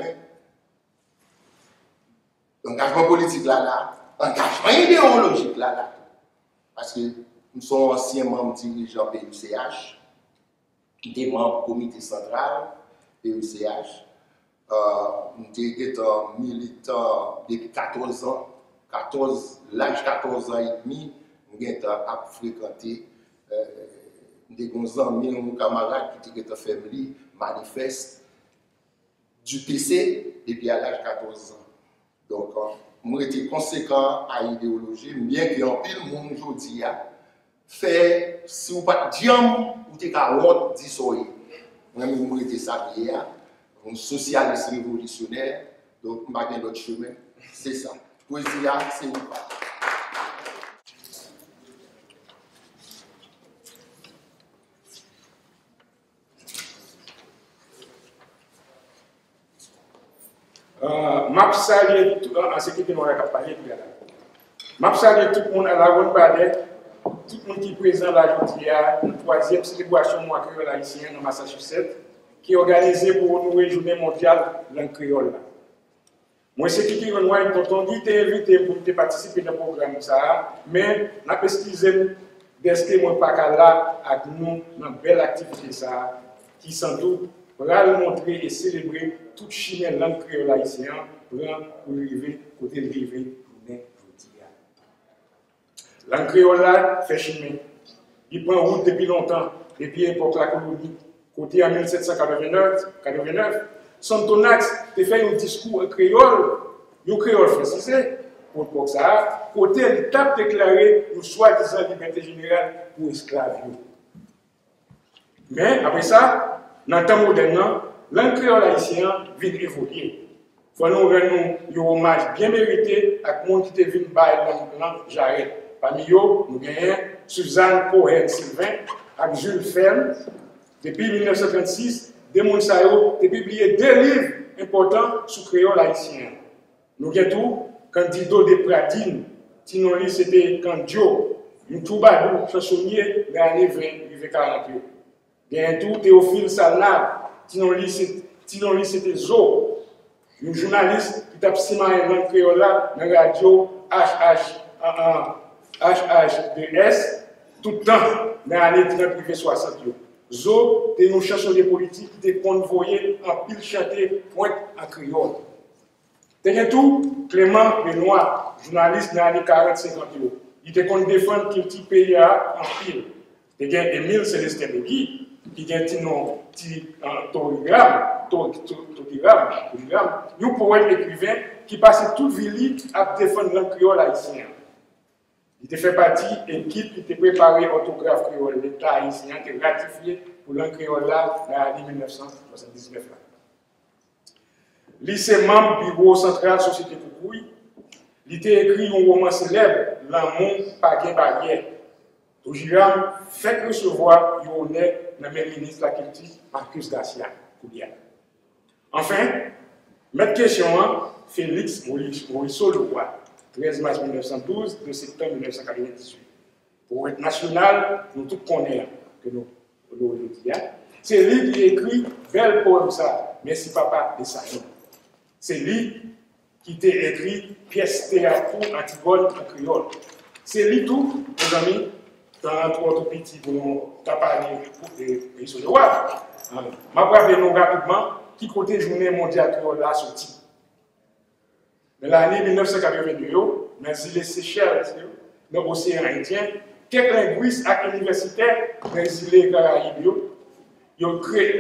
Engagement politique là, là, engagement idéologique là, là. Parce que nous sommes anciens membres dirigeants P U C H, des membres du comité central P U C H. Euh, nous sommes militants depuis quatorze ans, quatorze, l'âge quatorze ans et demi, nous avons fréquenté des amis, des camarades qui ont fait manifeste du P C depuis à l'âge quatorze ans. Donc, euh, moi, j'étais conséquent à l'idéologie, bien que en pile monde aujourd'hui fait, si vous pas diam, vous êtes à l'autre dissoyer. Moi, moi, j'étais salué, un socialiste révolutionnaire, donc, je n'ai pas d'autre chemin. C'est ça. Poésie, c'est une part. Euh, m'a salué tout en ce qui nous a parlé tout à l'heure. M'a salué tout le monde à la ronde balai, tout le monde qui est présent là aujourd'hui à la troisième célébration mois créole haïtien dans Massachusetts, qui est organisée pour nous journée mondiale langue créole. Moi, c'est qui qui est important, qui t'ai invité pour participer dans le programme ça, mais n'a pas excusé d'être moi pas là avec nous dans une belle activité ça, qui sans doute va nous montrer et célébrer toute chimère langue créole haïtienne pour arriver côté de vivre pour nous aujourd'hui. Langue créole là fait chimère. Il prend route depuis longtemps, depuis l'époque de la colonie. Côté en mille sept cent quatre-vingt-neuf, Santonax a fait un discours en créole, un créole français, pour l'époque ça, côté il a déclaré une soi-disant liberté générale pour esclaves. Mais après ça, dans le temps moderne, langue créole haïtienne vient évoluer. Il faut nous rendre un hommage bien mérité à tout le monde qui est venu par la langue Jarret. Parmi eux, nous avons Suzanne Cohen-Sylvain avec Jules Ferme. Depuis mille neuf cent trente-six, Demon Sayo a publié deux livres importants sur le créole haïtien. Nous avons tout, Candido de Pratine, Tinoli c'était Candio, Mtoubadou, chansonnier, dans l'année vingt quarante. Nous avons tout, Théophile Salnab, Tinoli c'était Zo, un journaliste qui a simé dans le créole dans la radio H H deux S, tout le temps dans l'année trente soixante. Zo, c'est un chansonnier politique qui était convoyé en pile chanté pointe en créole. T'as tout, Clément Benoît, journaliste dans les années quarante cinquante. Il était contre défendre quel petit pays en pile. T'as Émile Célestin Begui, qui a un petit torigramme, torigramme, un poète écrivain qui passait toute ville à défendre le créole haïtien. Il était fait partie d'une équipe qui était préparée orthographe créole. L'État haïtien était ratifié pour le créole là dans l'année mille neuf cent soixante-dix-neuf. Lycée membre du bureau central Société Koukouille, il était écrit un roman célèbre, L'amour par gain barrière. Toujiram fait recevoir un honneur dans le ministre de la Culture, Marcus Garcia Koudia. Enfin, mettre question, Félix Morisseau Leroy, treize mars mille neuf cent douze, deux septembre mille neuf cent quatre-vingt-dix-huit. Poète national, nous tous connaissons que nous le disons. C'est lui qui écrit bel poème ça, Merci Papa de Sayon. C'est lui qui t'a écrit pièce théâtre Antigone en créole. C'est lui tout, mes amis, dans notre petit pour nous parler des pays sur le roi. Je vais vous rapidement qui côté journée mondiale créole là sorti. Dans l'année mille neuf cent quatre-vingt-deux, dans les îles Seychelles, dans l'océan Indien, quelques linguistes et universitaires dans les îles Caraïbes, ils ont créé,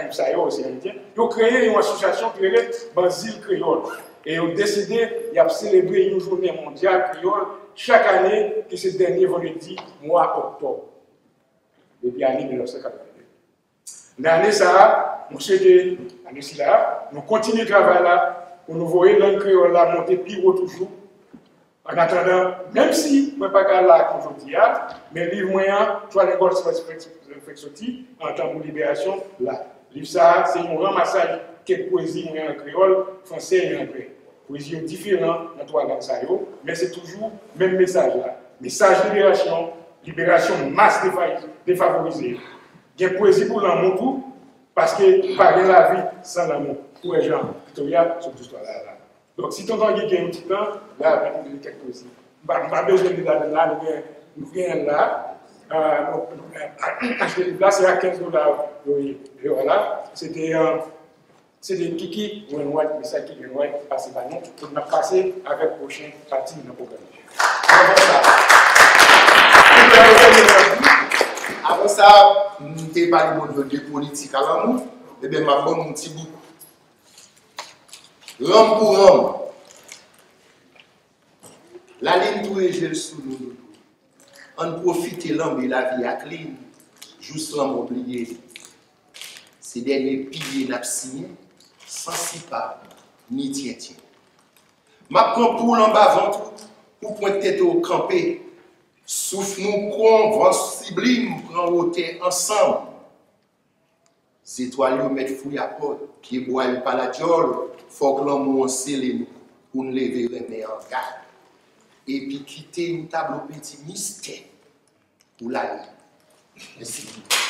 ils ont créé une association qui s'appelle Basile Créole. Et ils ont décidé de célébrer une journée mondiale créole chaque année, qui c'est le dernier vendredi, mois octobre, depuis l'année mille neuf cent quatre-vingt-deux. Dans l'année ça, nous souhaitons, nous continuons de travailler là, pour nous voir langue créole là monter plus haut toujours. En attendant, même si je ne suis pas là aujourd'hui, mais le livre moyen, trois l'école fait sortir en temps de libération, là. Le livre ça, c'est un ramassage de poésie en créole, français et anglais. Poésie différente dans trois langues, mais c'est toujours le même message là. Message de libération, libération masse défavorisée. Il y a une poésie pour l'amour, parce que parler la vie sans l'amour, pour les gens, Victoria, sur toute histoire là. Donc, si tu as un petit temps, là, il y a quelques poésies. Je n'ai pas besoin de là, nous venons là. Acheter le là, c'est à quinze dollars. Voilà, c'était Kiki, ou un white, mais ça qui est un white, passé par nous, pour nous passer avec le prochain parti de notre programme. Avant ça, je n'ai pas de politique à l'amour, et bien, ma bonne, mon petit bout. Rome pour Rome. La ligne tout est gel sous nous. On profite de l'homme et la vie à clean. Juste l'homme oublié. Ces derniers piliers n'a signé, sans si pas, ni tien tien. Ma prend pour l'en-bas ventre, pour pointer au campé. Souffle nous con, vent sublime, prend hauteur ensemble. Ces étoiles mettent fouille à porte, qui boit pas la diole. Faut que l'homme ou scellé nous pour nous lever les en garde. Et puis quitter une table au petit mystère pour la vie. Merci.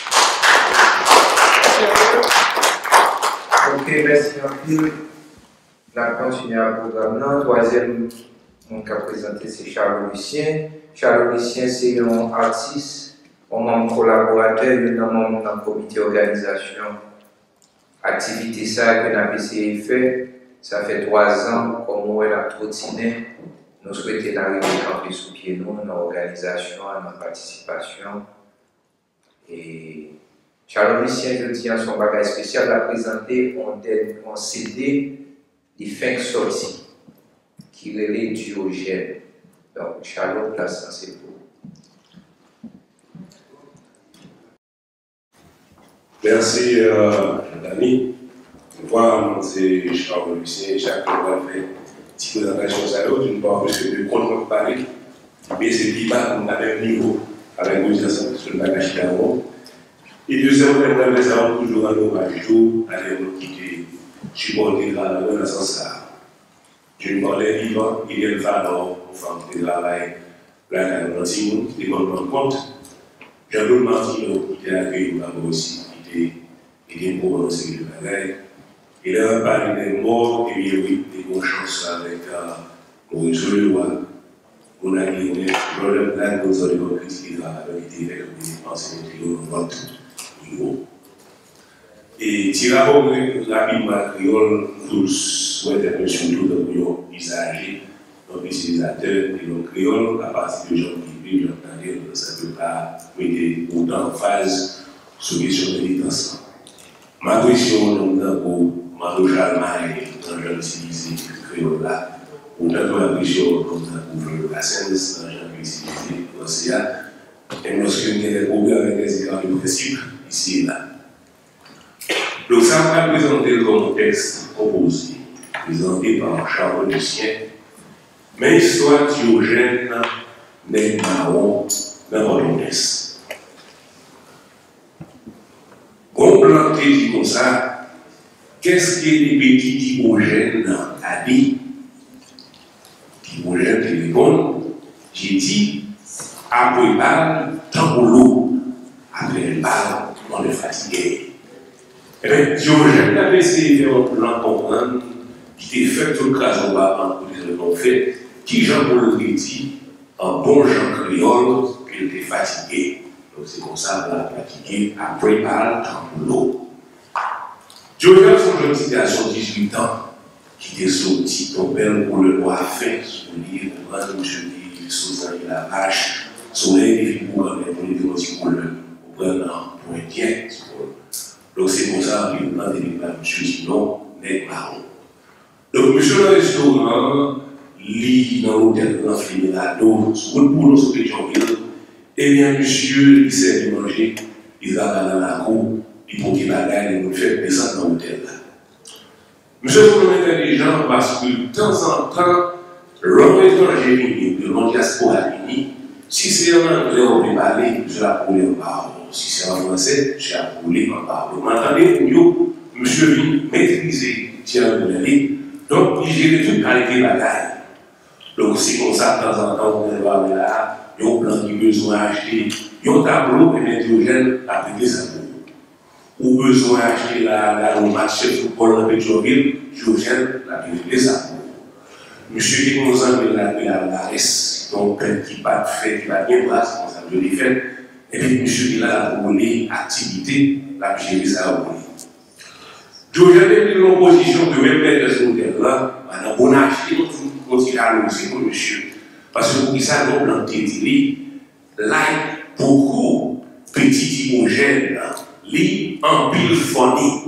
Ok, merci un peu. La continue à programme. Troisième, on a présenté, c'est Charles Lucien. Charles Lucien, c'est un artiste, un membre collaborateur, un membre dans le comité d'organisation. Activité ça que nous avons essayé de faire, ça fait trois ans, comme on a trottiné, nous souhaitons arriver à camper sous pied nous, dans l'organisation, dans la participation. Et Charles Lucien, je tiens son bagage spécial à présenter un C D de cinq sorties qui relève Diogène. Donc, Charles, place c'est pour. Merci, euh, Dani. Moi, c'est Charles Lucien. Chaque fois, on fait une petite présentation. D'une part, parce que de compte Paris, mais c'est qui va à même niveau avec l'utilisation sur le bagage d'avant. Et deuxièmement, les gens toujours à l'hommage, tout à l'époque qui était supporté dans la Renaissance. Je me parlais vivant, il y a le valeur aux femmes qui travaillent là dans le Timon, qui est en compte. Jean-Claude Martino, qui était accueilli par moi aussi, qui était pour moi aussi le bagage. Il a parlé des morts et bien oui, des bonnes chances avec Maurice Leroy. On a dit, on a là, nous avons critiqué la vérité avec les pensées de notre niveau. Et si rapport rapidement créole, tous souhaitent surtout de nos usagers, nos utilisateurs et nos créoles, à partir de gens qui vivent leur carrière, ça ne peut pas mettre autant en phase sur la question de l'éducation. Ma question, donc, pour Mando Jalmaï, quand j'ai utilisé le créole là, pour notre question, comme pour la scène, quand j'ai utilisé l'océan, et lorsque nous avons des problèmes avec les écarts de principe, ici et là. Donc, ça va présenter comme texte proposé, présenté par Charles Lucien, mais histoire Diogène n'est marron dans votre jeunesse. Bon plan dit comme ça, qu'est-ce que les petits Diogène a dit? Diogène qui répond, j'ai dit, après balle, tant pour l'eau, après balle, on est fatigué. Eh bien, Diogène a essayé de faire un plan comprendre qui était fait tout le cas au bas pour les autres fait, qui Jean-Paul dit, en bon Jean créole, qu'il était fatigué. Donc c'est comme ça qu'on a fatigué après balle, tant pour l'eau. Diogène, son jeune situation de dix-huit ans, qui était sorti ton père pour le roi fait, sur le livre, pour le monsieur dit, sous un la vache, sur les figures, pour les petits pour le pour un bien. Donc c'est pour ça qu'il m'a dit à monsieur sinon, n'est pas bon. Donc monsieur le restaurant, lit dans l'hôtel, dans le film là, donc, sur le boulot, sur le Pétionville, eh bien monsieur, il sait de manger, il va dans la cour, il faut qu'il bagaille et nous fait descendre dans l'hôtel là. Monsieur est intelligent parce que de temps en temps, l'homme étranger venu, le monde diaspora venu, si c'est en anglais, on peut parler, je l'apprends en parole. Si c'est en français, je l'apprends en parole. Vous m'entendez, vous, monsieur vient maîtriser, tiens, vous l'allez, donc il gère toute qualité de bagaille. Donc c'est comme ça, de temps en temps, on va là, il y a un plan qui besoin d'acheter, il y a un tableau, et bien Diogène a pris ça pour ou besoin d'acheter la match de football dans Pétionville, Diogène a pris ça pour monsieur qui nous a mis la reste, donc qui n'a pas fait, qui n'a bien place, comme ça, je l'ai fait, et puis monsieur qui a roulé activité, la gérer ça au bout. Diogène a pris l'opposition de même mettre ce modèle-là, on a acheté, on continue à l'oser pour monsieur, parce que pour ça, nous avons planté, là, beaucoup petits Diogène, li en pile fourni.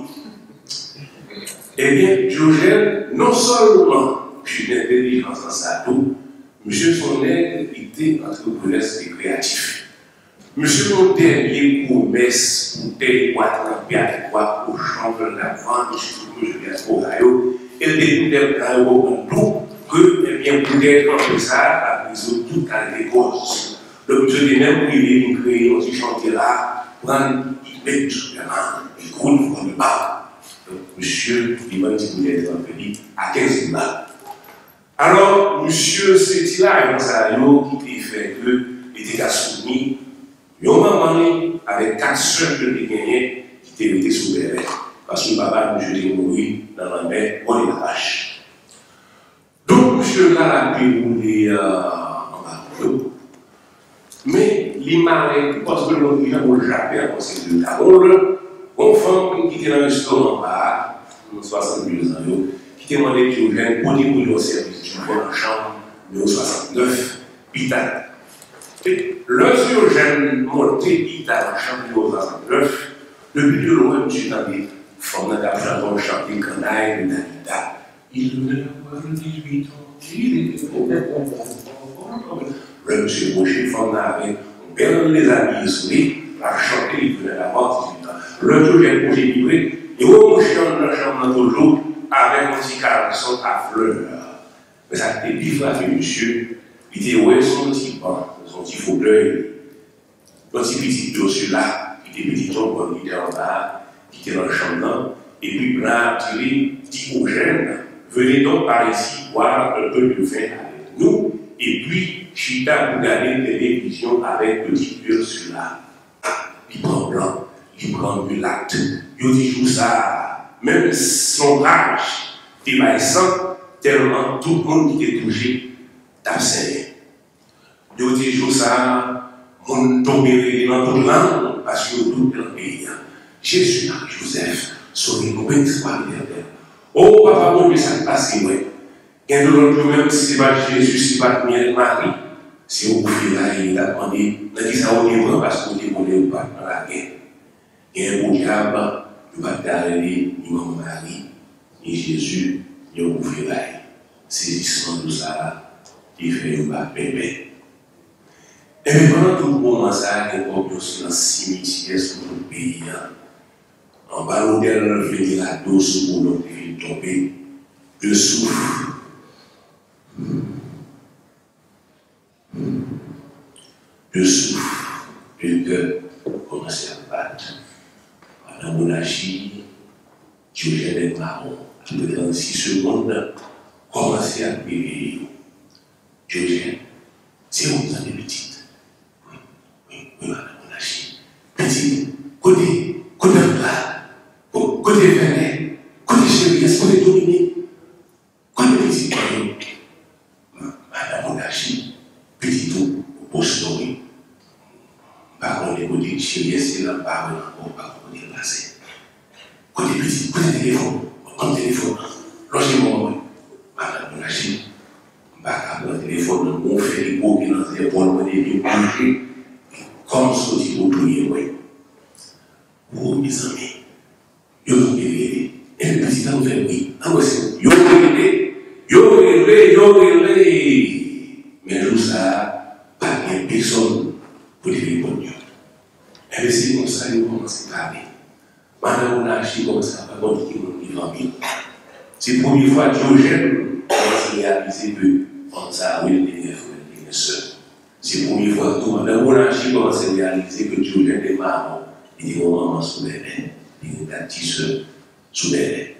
Eh bien, Diogène, non seulement je suis intelligent dans ça tout, monsieur son aide était entrepreneur et créatif. Monsieur mon dernier promesse pour tel ou attraper avec quoi aux gens de la vente, je suis bien pour Rayo, et le début en tout, que, eh bien, peut-être comme ça, à résoudre toute qualité de cause. Donc, je dis même qu'il est créé dans ce chantier-là, prendre mais justement, il coule pour le bas. Donc, monsieur, il m'a dit qu'il était appelé à quinze balles. Alors, monsieur, c'est là, il qui fait que il était soumis, il maman avec quatre soeurs que j'ai gagnées qui étaient sous les verres. Parce que papa, monsieur, était mort dans la mer, on est la vache. Donc, monsieur, là, a pu rouler en bas. Mais l'image, parce que l'on dit au Japon, c'est de la rôle, on femme qui était dans le restaurant en bas, soixante-deux ans, qui demandait que Diogène pour dire au service du bon en chambre, de soixante-neuf, Pita. Et le Diogène montait Pita en chambre de soixante-neuf, depuis de loin, je suis dans des formes d'argent, chanter canaille, de Nanita. Il venait d'avoir dix-huit ans, il était au le monsieur Rocher Fond avait bien les amis isolés, la chanter, il venait d'avoir dix-huit ans. Le Diogène Rocher livré, et au moucher dans la chambre toujours, avec un petit carasson à fleurs. Mais ça a été bifré avec monsieur, Puis tu ouais, son petit banc, son petit fauteuil, son petit petit dossier là, qui était petit ton, qui était en bas, qui était dans le champ, et puis là, tu dis, Diogène, venez donc par ici boire un peu de vin avec nous, et puis Chita pour regarder la télévision avec petit Ursula. Il prend blanc, il prend du l'acte, il dit joue ça, même son âge, il va sans tellement tout le monde qui est touché d'absent. Il dit joue ça, on tombe dans toute langue, parce que tout le pays. Jésus, Joseph, sauvez-nous, bénis-moi, oh, papa, mon Dieu, ça passe, ouais. Et nous, même si ce n'est pas Jésus, si ce n'est pas Marie, si vous pouvez là, il a demandé, il a dit ça au niveau parce que vous demandez ou pas dans la guerre. Et un bon diable, il va t'arrêter, ni maman Marie, ni Jésus, ni au pouvez là. Saisissement de ça, il fait un bébé. Et puis pendant tout le moment, ça, il y a une dans cimetière sur notre pays. En bas, l'hôtel, on finit la dose pour l'autre qui tomber. Le souffle. Le souffle, le cœur commence à battre. Dans la monarchie, Diogène est marron. Après trente-six secondes, commence à périr. Diogène, c'est où vous avez petite? Oui, oui, oui, dans la monarchie. Petite, côté, côté plat, côté Vénet, côté Chérie, côté Dominique, côté petit poignet. La monarchie, petit tout, au story. Par contre, les côtés Chérie, c'est là, par contre, par contre, il est passé. Côté petit, côté téléphone, comme téléphone, logement, par la monarchie, par le téléphone, on fait les beaux qui dans les épaules, on est bien bouché, comme ce qui vous priez, oui. Oh, mes amis, yo relé, et le petit temps fait oui. Ah, c'est yo relé, yo relé, yo relé. Mais nous, ça, pas de personne pour les répondre. Et bien, c'est comme ça, nous commençons à parler. Madame Monarchie commence à parler de qui nous vivons. C'est la première fois que Diogène commence à réaliser que on s'est oui, les frères et les sœurs. C'est la première fois que Madame Monarchie commence à réaliser que Diogène est marrant. Il dit, oh maman, sous bébé. Il dit, ta petite soeur, sous bébé.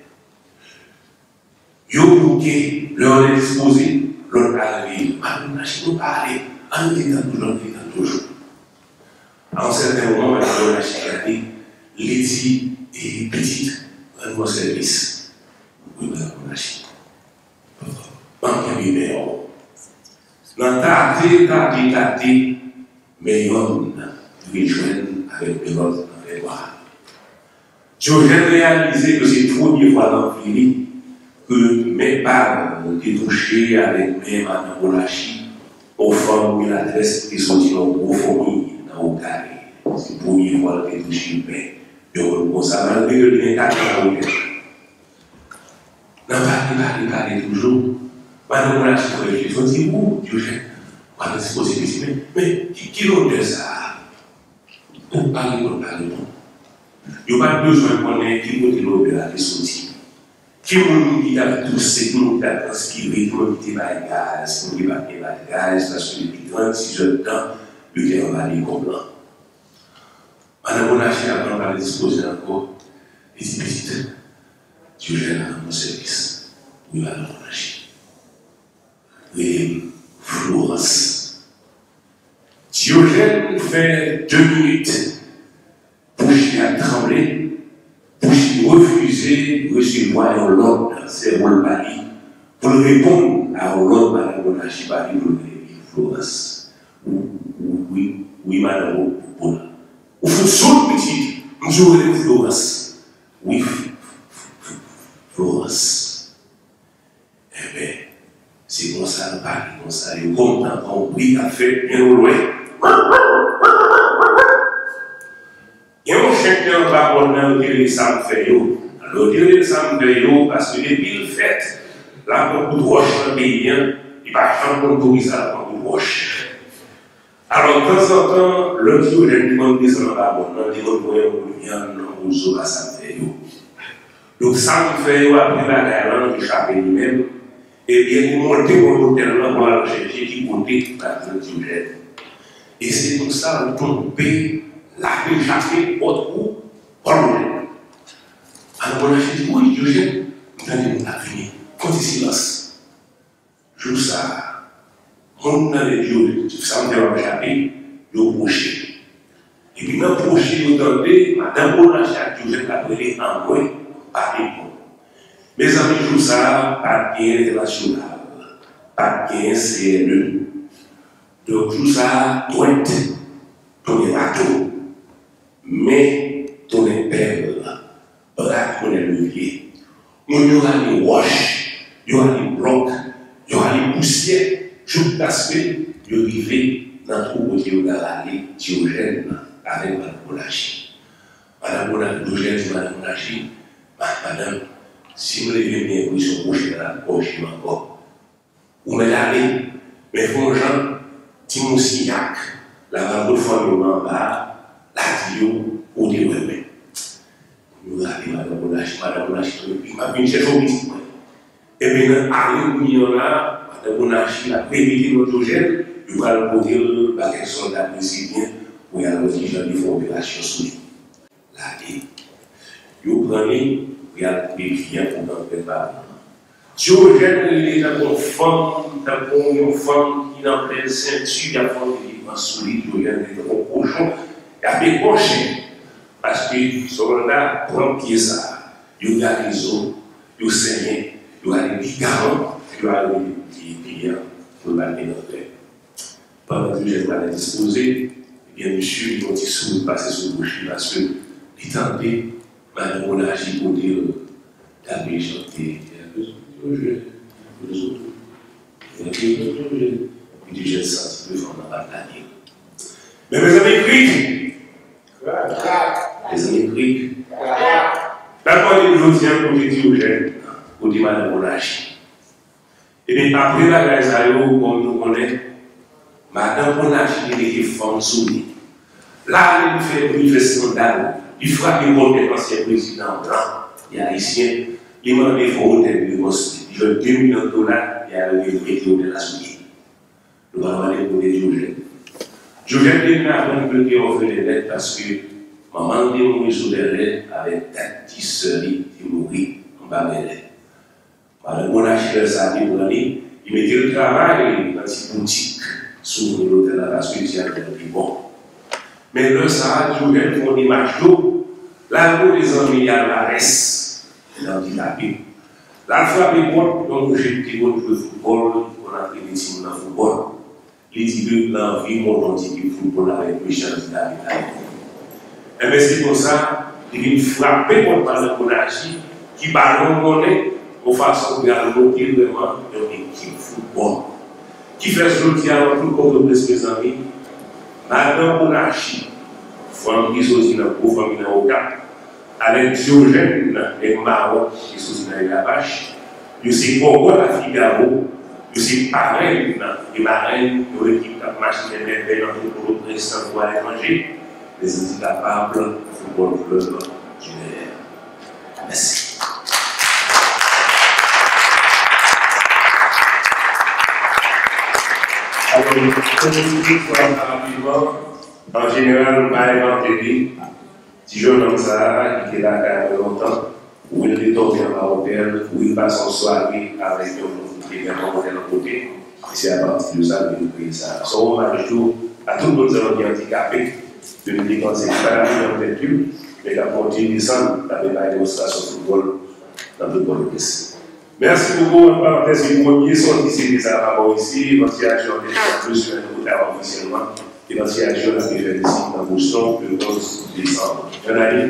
Yo bouquet, l'on est disposé, l'on arrive, on n'a pas parlé, on est dans toujours, on est dans toujours. En certain moment, on a regardé, Lydie et petite, dans mon service. Oui, madame, on a acheté. Banque numéro. Dans ta tête, ta tête, ta tête, mais on rejoint avec de l'autre avec moi. Diogène réalisé que c'est la première fois dans le pays que mes parents ont été touchés avec mes madame Monarchie, aux femmes où l'adresse qui sont dans aux familles, dans le carré. C'est la première fois qu'ils ont été touchés, mais ils ont ça malgré le lien quatre ans. Dans Paris, Paris, Paris, toujours. Madame Monarchie, ils ont dit, où Diogène? Quand c'est possible, mais qui l'ont fait ça? Pour parler, pour parler. Il n'y a pas besoin de connaître qui côté l'opéra qui sorti. Qui qui a tout ce qui nous a transpiré, tout le monde qui est pas gaz, tout le monde qui est pas gaz, parce que depuis trente-six heures de temps, il était en allée comme blanc. Madame Monarchie a pas disposé encore, il dit petite, Diogène a dans mon service. Oui, Madame Monarchie. Oui, Florence. Diogène fait deux minutes pour qu'il a tremblé, pour qu'il refusé de recevoir un l'ordre, c'est Rolbali, pour répondre à l'ordre, Madame Monarchie, pour Florence. Oui, oui, Madame Monarchie. Ou faut sauter petit, nous aurons Florence. Oui, Florence. Eh bien, c'est comme ça, nous parlons, comme ça, nous content, compris, a fait bien au loin. Il y a un chien qui est en bas pour nous dire que ça me fait yo. Alors, dire que ça me fait yo, parce que depuis le fait, là, beaucoup de roches dans le pays, il va faire un peu ça, beaucoup de roches. Alors, de temps en temps, l'autre jour, j'ai dit qu'on descend dans la bonne, on dit qu'on voit un viande, on joue à ça me fait yo. Donc, ça me fait yo, après la guerre, on échappe lui-même, Et bien, ils montaient au hôtel là pour aller chercher qui comptait la Diogène. Et c'est pour ça qu'on tombait, la réchappée, autre coup, problème. Alors on a dit, oui, Diogène, nous avons venir, comptez silence. Joue ça, on a les dieux, ça me fait réchapper, nous procher. Et puis, dans le procher, nous entendez, madame Bonacha, Diogène a appelé en moi, par les mots. Mes amis, tout ça, pas bien international, pas bien C N E. Donc tout ça, pointe, ton bateau, mais ton perle, bras qu'on est levier. On y aura les roches, il y aura les blocs, il y aura les poussières, tout aspect, il arrive dans le trou où il y a l'allée Diogène avec Madame Bonachi. Madame Bonachi, Madame Bonachi, Madame. Si vous levez bien, vous sont couchés dans la poche, encore. Vous me l'avez, mais vos gens, Timon Signac, la vente de famille en bas, la Dio, ou des webs. Vous avez Madame Bonachi, Madame Bonachi, puis ma vie, c'est trop petit. Et bien, arrive où il y en a, Madame Bonachi a prévité notre gène, il va le poser la question de la présidente pour y aller aux gens qui font opération sous lui. La vie. Vous prenez. Il y a des clients pour nous préparer. Diogène, il est dans une femme, dans une femme qui est dans pleine ceinture, il y a une femme qui est solide, Diogène est dans un cochon, il y a des cochons. Parce que ce soldat prend pied ça, il y a des os, il y a des saignes, il y a des ligaments, il y a des clients pour le battre dans le terre. Pendant que Diogène va les disposer, eh bien, monsieur, il va se passer sur le boucher parce que il tentait. Madame Bonachi pour dire la vie chantée, il y a deux autres, deux autres, il y a deux autres, il dit j'ai senti le fond dans la tanière. Mais mes amis crient, les amis crient, d'abord ils nous tiennent pour dire Diogène, pour dire Madame Bonachi. Et bien après la grâce à eux, comme nous connaissons, Madame Bonachi était femme soumise. Là, elle fait une scandale. Il frappe une bonne ancien président blanc et haïtien, il m'a dit faut hôtel de Boston. Il veut deux millions de dollars et a levé le météo de la soulier. Nous allons aller pour les Diogène. Diogène est avant que Dieu offre les lettres parce que maman est mourue sous les lettres avec ta petite sœur qui mourit en bas des lettres. Madame Bonachi, ça dit pour l'année, il mettait le travail dans une boutique sous l'hôtel parce que c'est un peu bon. Mais le ça, Diogène font des matchs d'eau. Là, où les amis, il y a la reste. Dans la Bible. La frappe est bonne, donc j'ai dit qu'on joue au football, on a pris des teams dans le football. Il dit que l'envie, mon antique football avec Michel David. Et bien c'est pour ça, il vient frapper contre Madame Bonachi, qui ballon connaît, de façon de garder vraiment une équipe football. Qui fait ce que a tout comme mes amis. Madame Bonachi, femme qui sont dans le famille dans le cap, avec Diogène et Maroc qui sont dans la vache, je suis pourquoi la Figaro, je suis parrain et marraine de l'équipe de machine indépendante pour le président pour l'étranger, les incapables football club général. Merci. Alors, comme je dis rapidement, en général, on va inventer si je nomme ça, il était là il y a longtemps, où il retourne à l'hôtel, où il passe en soirée avec un qui est à côté, et c'est à partir de ça qu'il a pris ça. Son hommage à tout le monde qui est handicapé, de nous dire qu'on s'est pas la vie dans le tête, mais qu'à partir de décembre, il y a la démonstration de football dans le football de Messi. Merci beaucoup, en parenthèse, le premier sont ici des Arabes ici, l'évacuation des plus sur le côté officiellement, l'évacuation a été faite ici dans Boston le onze décembre. Bonne année.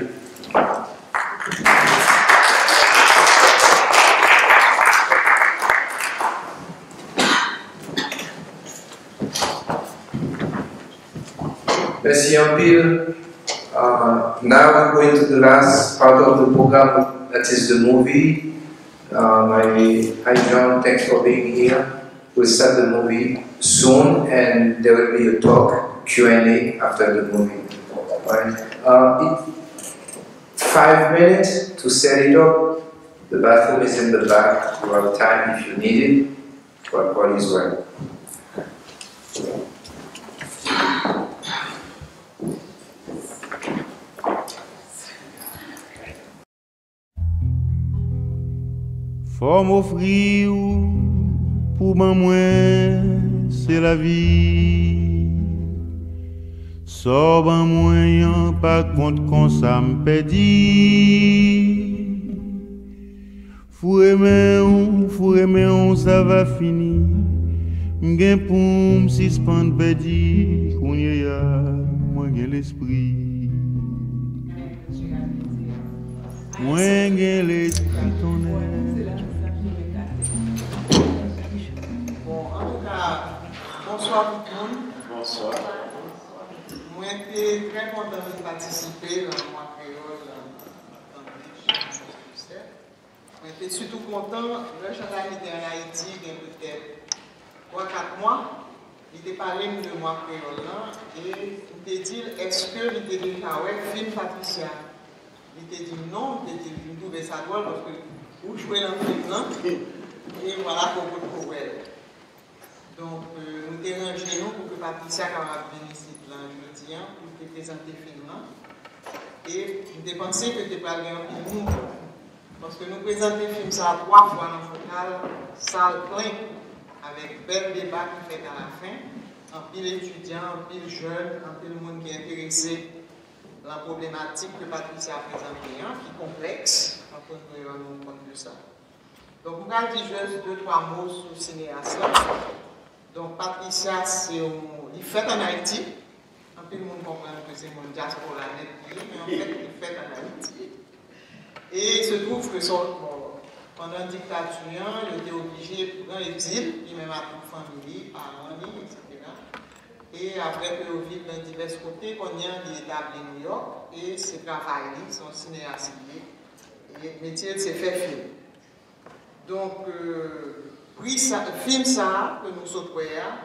Merci en pile. Uh, now we're going to the last part of the program, that is the movie. Um, I, hi John, thanks for being here. We'll start the movie soon and there will be a talk, Q and A after the movie. Right? Uh, it, five minutes to set it up, The bathroom is in the back. You have time if you need it, but all is well. Faut m'offrir pour moi, c'est la vie. Sors ben moyen, pas compte qu'on ça me pédit. Foué mais foué mais ça va finir. M'gain pour me suspendre pédit. Qu'on y a, moi j'ai l'esprit. Moi j'ai l'esprit ton Bonsoir tout le monde. Bonsoir. Moi, j'étais très content de participer dans le mois créole en tant que chef. Moi, j'étais surtout content, le chantage était en Haïti, il y a peut-être trois quatre mois. Il était parlé de mois créole là, et il était dit est-ce que il était dit ah ouais, film Patricia. Il était dit non, il était dit je trouvais ça drôle parce que vous jouez dans le film là, et voilà pour vous trouver. Donc, euh, nous dérangeons pour que Patricia capable venir ici jeudi pour te présenter le film. Et nous pensé que tu pas un film parce que nous présentons le film ça trois fois dans le focal, salle plein, avec bel débat qui fait à la fin, en pile étudiants, en pile jeunes, en pile monde qui est intéressé dans la problématique que Patricia a présentée, qui est complexe, on peut nous rendre compte de ça. Donc, on va dire juste deux, trois mots sur le cinéaste. Donc, Patricia, c'est il fait en Haïti. Un peu le monde comprend que c'est mon diaspora net, mais en fait, il fait en Haïti. Et il se trouve que son, bon, pendant la dictature, il était obligé de prendre l'exil, il même à toute famille, parents, et cetera. Et après que il vit dans divers côtés, on y a établi à New York, et c'est travail, son cinéaste. Et le métier, c'est faire film. Donc, euh, oui, ça, le film ça, que nous sommes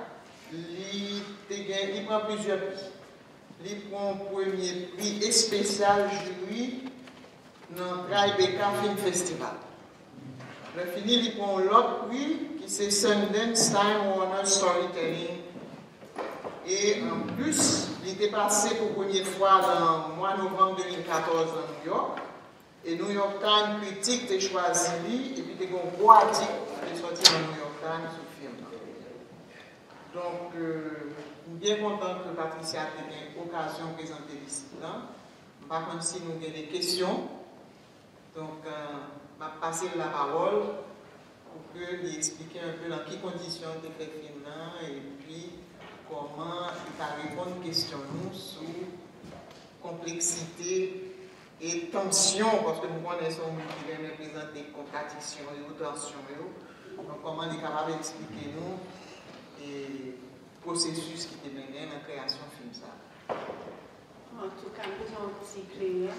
il prend plusieurs prix. Il prend premier prix et spécial jury dans le Tribeca Film Festival. Le fini, il prend l'autre prix qui c'est Sundance Time Warner Storytelling. Et en plus, il était passé pour la première fois dans le mois de novembre deux mille quatorze à New York. Et New York Times critique a choisi lui, et puis il y a un gros article qui est sorti dans New York Times sur le film. Donc, euh, je suis bien content que Patricia ait eu l'occasion de présenter ici. Par contre, si nous avons des questions, donc, euh, je vais passer la parole pour que lui expliquer un peu dans quelles conditions il fait le film et puis comment il va répondre aux questions sur complexité et tension, parce que nous connaissons qui vient présenter contradictions et tensions. Donc, comment il est capable d'expliquer nous et le processus qui est mené dans la création de film ça. En tout cas, nous avons un petit clé.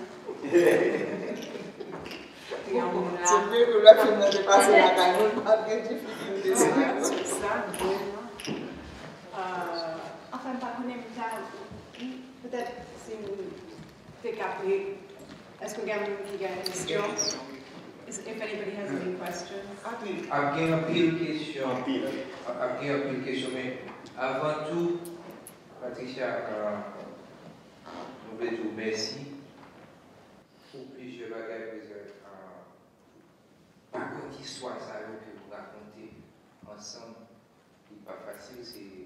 C'est vrai que le film n'a pas passé la canon, après difficulté. C'est ça, enfin, par contre, peut-être si vous faites capter. Est-ce que vous avez une question? If anybody has any questions. I've gained a pile question. I've gained a pile question, mais avant tout, Patricia, nous voulons vous merci pour plusieurs bagages. Par contre, l'histoire que vous racontez ensemble, n'est pas facile,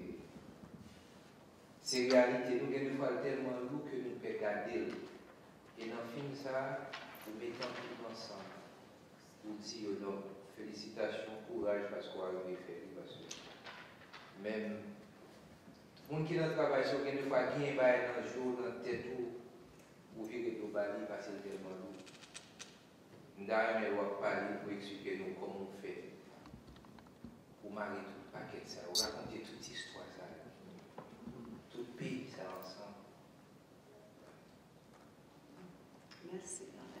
c'est réalité. Nous avons des fois tellement lourd que nous pouvons garder. Et dans le film, ça, vous mettez tout ensemble. Vous dites, donc, félicitations, courage, parce qu'on a fait. Parce que même, les gens qui dans le travail, si vous avez des fois qui ont dans le jour, dans le tête, vous virez au bali parce que c'est tellement lourd. Nous avons parlé pour expliquer nous comment on fait. Vous mariez tout le paquet de ça, vous racontez toute l'histoire, ça. Tout le pays, ça ensemble. Merci.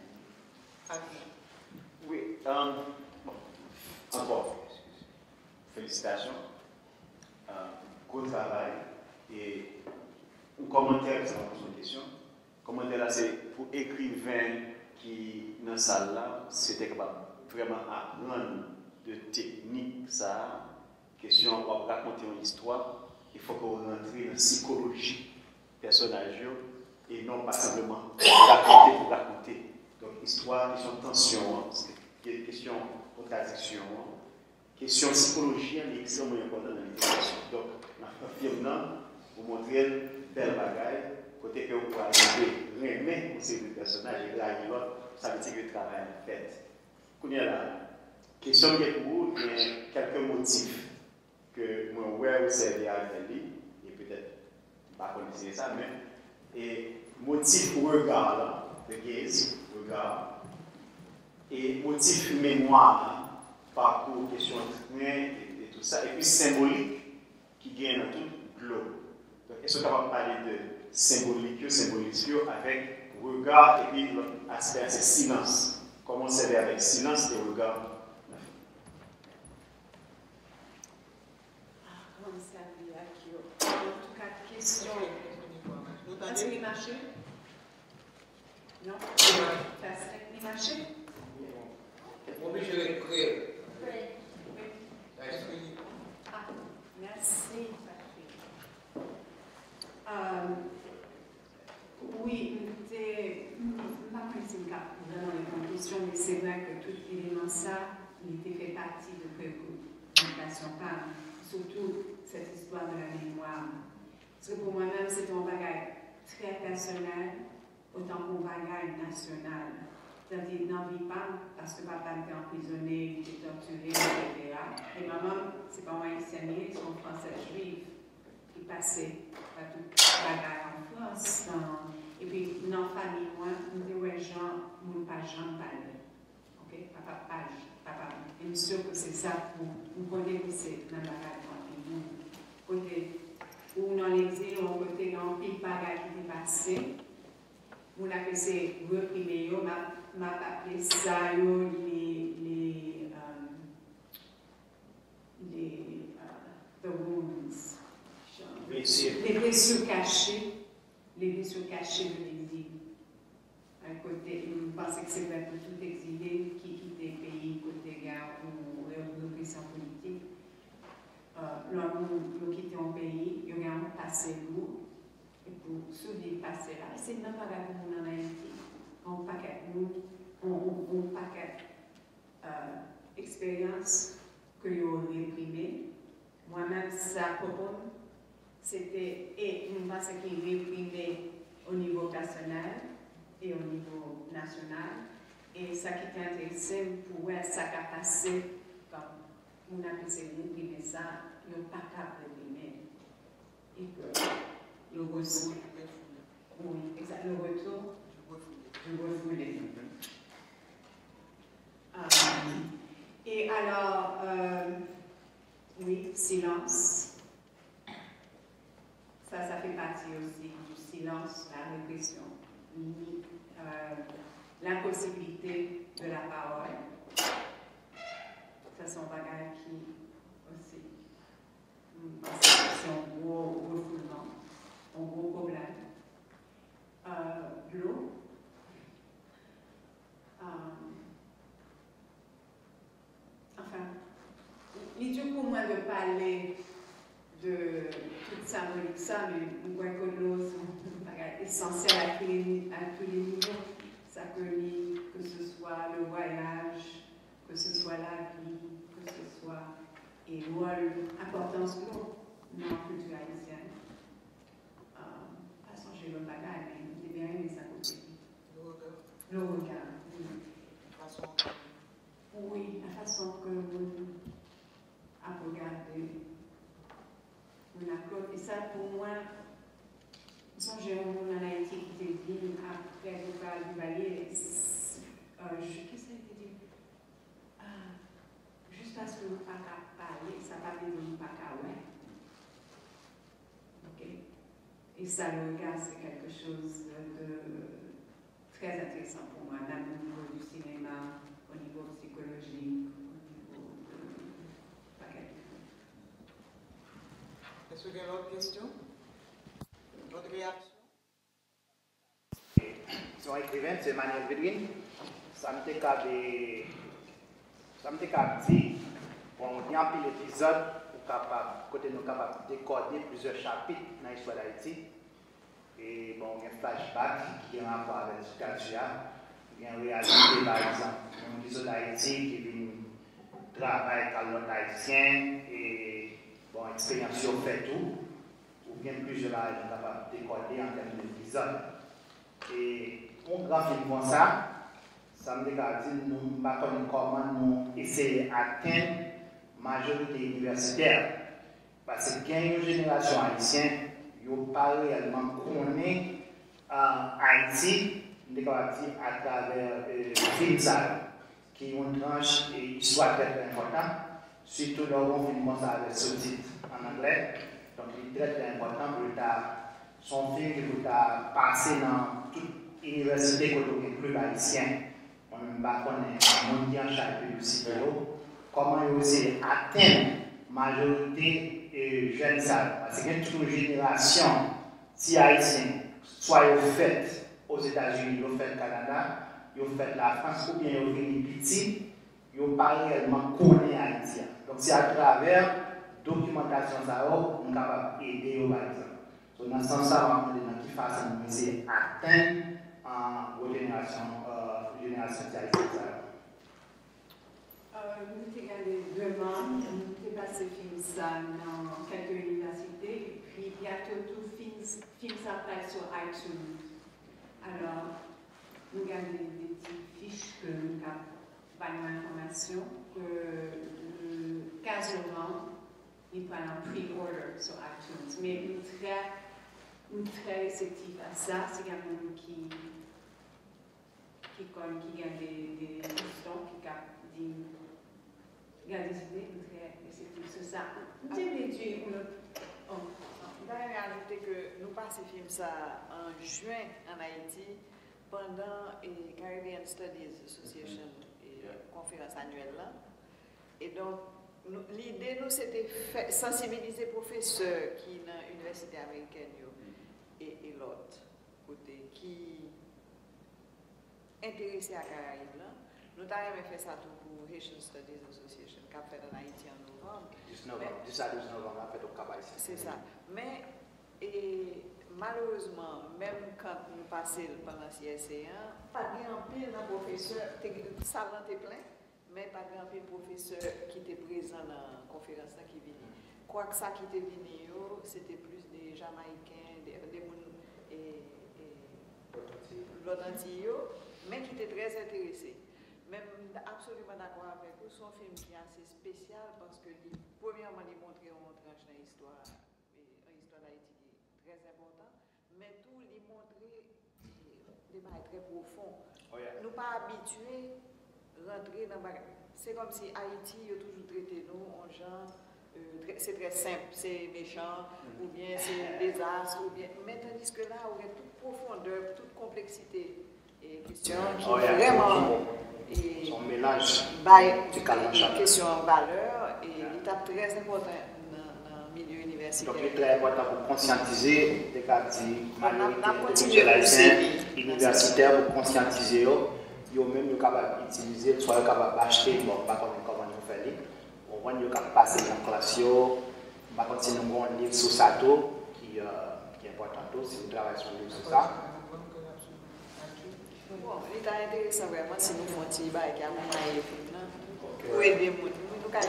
Oui, um, encore, félicitations, uh, gros travail et un commentaire, ça va poser une question. Commentaire là, c'est pour écrivain qui dans la salle là, c'était capable vraiment apprendre de technique, ça, question, on va raconter une histoire, il faut qu'on rentre dans la psychologie personnage et non pas simplement raconter pour raconter. Donc, histoire, question de tension, question de contradiction, question de psychologie, elle est extrêmement importante dans l'intégration. Donc, dans le film, vous montrez belle bagaille, côté que vous pouvez arriver, remettre aussi le personnage et là, ça veut dire que le travail est fait. Qu'on y a là, question que pour vous, il y a quelques motifs que moi, ouais, vous servez à lui, et peut-être pas connaître ça, mais et motif regard là, de gaze, regard, et motif mémoire, parcours, question de train, et, et tout ça, et puis symbolique qui gagne dans tout l'eau. Donc, est-ce que vous pouvez parler de symbolique, symbolique avec regard et puis l'autre aspect, c'est silence. Comment c'est avec silence et regard? Comment ça avec en tout cas, question. Est-ce qu'il marché? Non? Est-ce qu'il marché? Obligé de créer. Ah, merci. Euh, oui, je ne pas préciser vraiment les conclusions, mais c'est vrai que tout élément ça, il était fait partie de préoccupation, surtout cette histoire de la mémoire. Parce que pour moi-même, c'est un bagage très personnel, autant qu'un bagage national. C'est-à-dire, n'en vit pas parce que papa était emprisonné, il était torturé, et cetera. Et maman, c'est pas moi haïtienne, ils sont français juifs. Qui passaient par tout bagage en France. Dans, et puis, dans la famille, moi, nous disons, ouais, Jean, mon pas Jean parle. Ok? Papa, page, papa. Et je suis sûr que c'est ça pour nous connaître c'est dans la bagage en nous. Côté, ou dans l'exil, ou côté, dans le bagage qui est passé, on a fait ces reprimés, on m'a appelé ça, les. les. Euh, les. Uh, the wounds. Les blessures cachées, les blessures cachées de l'exil. Un côté, je pense que c'est vrai pour tout exilé qui quitte le pays, côté guerre ou révolution politique. L'homme qui quitte un pays, il y a un passé lourd, et pour survivre passé là, c'est même pas la comme en Haïti. On paquet, on paquet expérience que vous réprimé. Moi-même, ça propose. C'était, et nous pensons qu'il est réprimé au niveau personnel et au niveau national. Et ça qui était intéressant pour voir ça qui a passé, comme on a pu réprimer ça, il n'y a pas qu'à réprimer. Et que le retour, oui, exact, le retour du refoulé. Euh, et alors, euh, oui, silence. Ça, ça fait partie aussi du silence, la répression, euh, l'impossibilité de la parole. Ça, c'est un bagage qui aussi, c'est un gros refoulement, un gros problème. Euh, l'eau. Euh, enfin, l'idée pour moi de parler de toute symbolique ça, mais on voit que l'eau est essentiel à tous les, à tous les niveaux. Ça peut dire que ce soit le voyage, que ce soit la vie, que ce soit et l'importance de l'eau dans la culture haïtienne. Euh, pas changer le bagage, mais c'est bien aimé ça côté. Le regard. Le regard, oui. La façon. Oui, la façon que vous a regardé. Et ça, pour moi, j'ai un monde en Haïti qui était dit après le val du Valier. Qu'est-ce que ça a été dit? Ah, juste parce que nous ne pouvons pas parler, ça parle de nous pas ouais. Ok? Et ça, le regard, c'est quelque chose de très intéressant pour moi, même au niveau du cinéma, au niveau psychologique, au niveau de paquet. Est-ce qu'il y a d'autres questions? D'autres réactions? Son écrivain, c'est Manuel Vedrin. Ça me fait qu'avec Ça me dit qu'à dire, bon, il y a un peu d'épisodes capable, côté nous capable de décoder plusieurs chapitres dans l'histoire d'Haïti. Et bon, il y a un flashback qui a un rapport avec ce cas-là. Il y a une réalité, par exemple, un réseau d'Haïti qui vient travailler avec l'autre haïtien et bon, expérience sur fait tout, ou bien plusieurs là, ils sont capables de décoder en termes d'épisodes. Et un grand film comme ça, ça me dit que nous ne savons pas comment nous essayer d'atteindre la majorité universitaire. Parce qu'il y a une génération haïtienne qui n'a pas réellement connu Haïti, à travers le film qui est une tranche et histoire très importante, surtout dans un film comme ça avec sous-titres en anglais. Donc il est très, très important pour son film qui peut passer dans toute université que vous avez plus haïtien. On ne va pas connaître un chapitre aussi comment il aussi atteindre la majorité de jeunes salles. Parce qu'il y a toute une génération si haïtienne, soit faite aux États-Unis, ils fait au Canada, ils fait la France ou bien ils venu petit, ils n'ont pas réellement connu Haïti. Donc c'est à travers la documentation ça on est capable d'aider par exemple. Donc dans ce sens-là, on va demander qui fasse un musée atteindre en génération génération haïtienne. Nous avons regardé vraiment, nous avons passé film ça dans quelques universités, et puis bientôt tout film, film s'appelle sur iTunes. Alors, nous avons des, des petites fiches que nous avons pas d'informations, que le quinze novembre, ils prennent un pre-order sur iTunes. Mais nous sommes très, nous très réceptifs à ça, c'est quelqu'un qui qui comme qui a des, des questions, qui a des il y a des idées très réceptives sur ça. Vous avez dit une autre. D'ailleurs, ajouter que nous passons film ça en juin en Haïti pendant la Caribbean Studies Association et conférence annuelle là. Et donc l'idée nous c'était sensibiliser les professeurs qui dans l'université américaine et, et l'autre côté qui intéressés à Caraïbes là. Nous avons fait ça tout pour Haitian Studies Association, qui a fait en Haïti en novembre. dix novembre, dix à douze novembre, on a fait au Cap Haïtien. C'est ça. Mais et, malheureusement, même quand nous passons pendant C S C un, pas grand pile de professeurs, le salon était plein, mais pas grand pile de professeurs qui étaient présents dans la conférence qui venaient. Quoi que ça qui était venu, c'était plus des Jamaïcains, des gens et l'autre mais qui étaient très intéressés. Même absolument d'accord avec vous, son film qui est assez spécial parce que, premièrement, il montre une tranche dans l'histoire, l'histoire d'Haïti qui est très important, mais tout, il montre des choses très profonds. Oh yeah. Nous pas habitués à rentrer dans le c'est comme si Haïti a toujours traité nous en genre, euh, c'est très simple, c'est méchant, mm-hmm. ou bien c'est un désastre, ou bien. Mais tandis que là, on a toute profondeur, toute complexité et question qui oh yeah. vraiment. Et son mélange de question en valeur et yeah. l'étape très importante dans le milieu universitaire. Donc, il est très important pour conscientiser des quartiers majoritaires universitaires pour conscientiser eux. Ils ont même capable d'utiliser, soit capable d'acheter, bon, pas comme comment nous faire lire. On voit qu'ils capable passer dans la classe, on va continuer un livre sur ça qui est important si vous travaillez sur un livre sur ça. Bon, il est intéressant vraiment si nous faisons un petit bail qui a un film pour aider les gens. Nous allons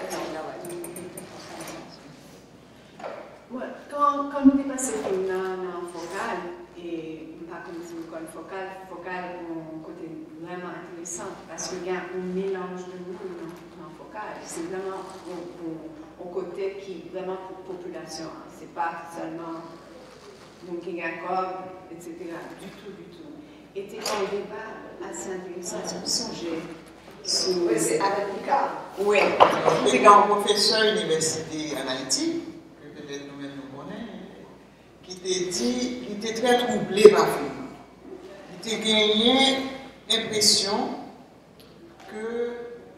faire quand, quand nous dépassons le film dans Focal, et pas comme si nous connaissons Focal, Focal est un côté vraiment intéressant parce qu'il y a un mélange de beaucoup dans Focal. C'est vraiment un côté qui est vraiment pour la population. Ce n'est pas seulement donc il y a et cetera. Du tout, du tout. Était un débat assez intéressant sur le sujet. Sur... Oui, c'est avec Picard. Oui. C'est un professeur université en Haïti, que peut-être nous-mêmes nous connaissons, qui t'a dit qu'il était très troublé par le film. Il t'a gagné l'impression que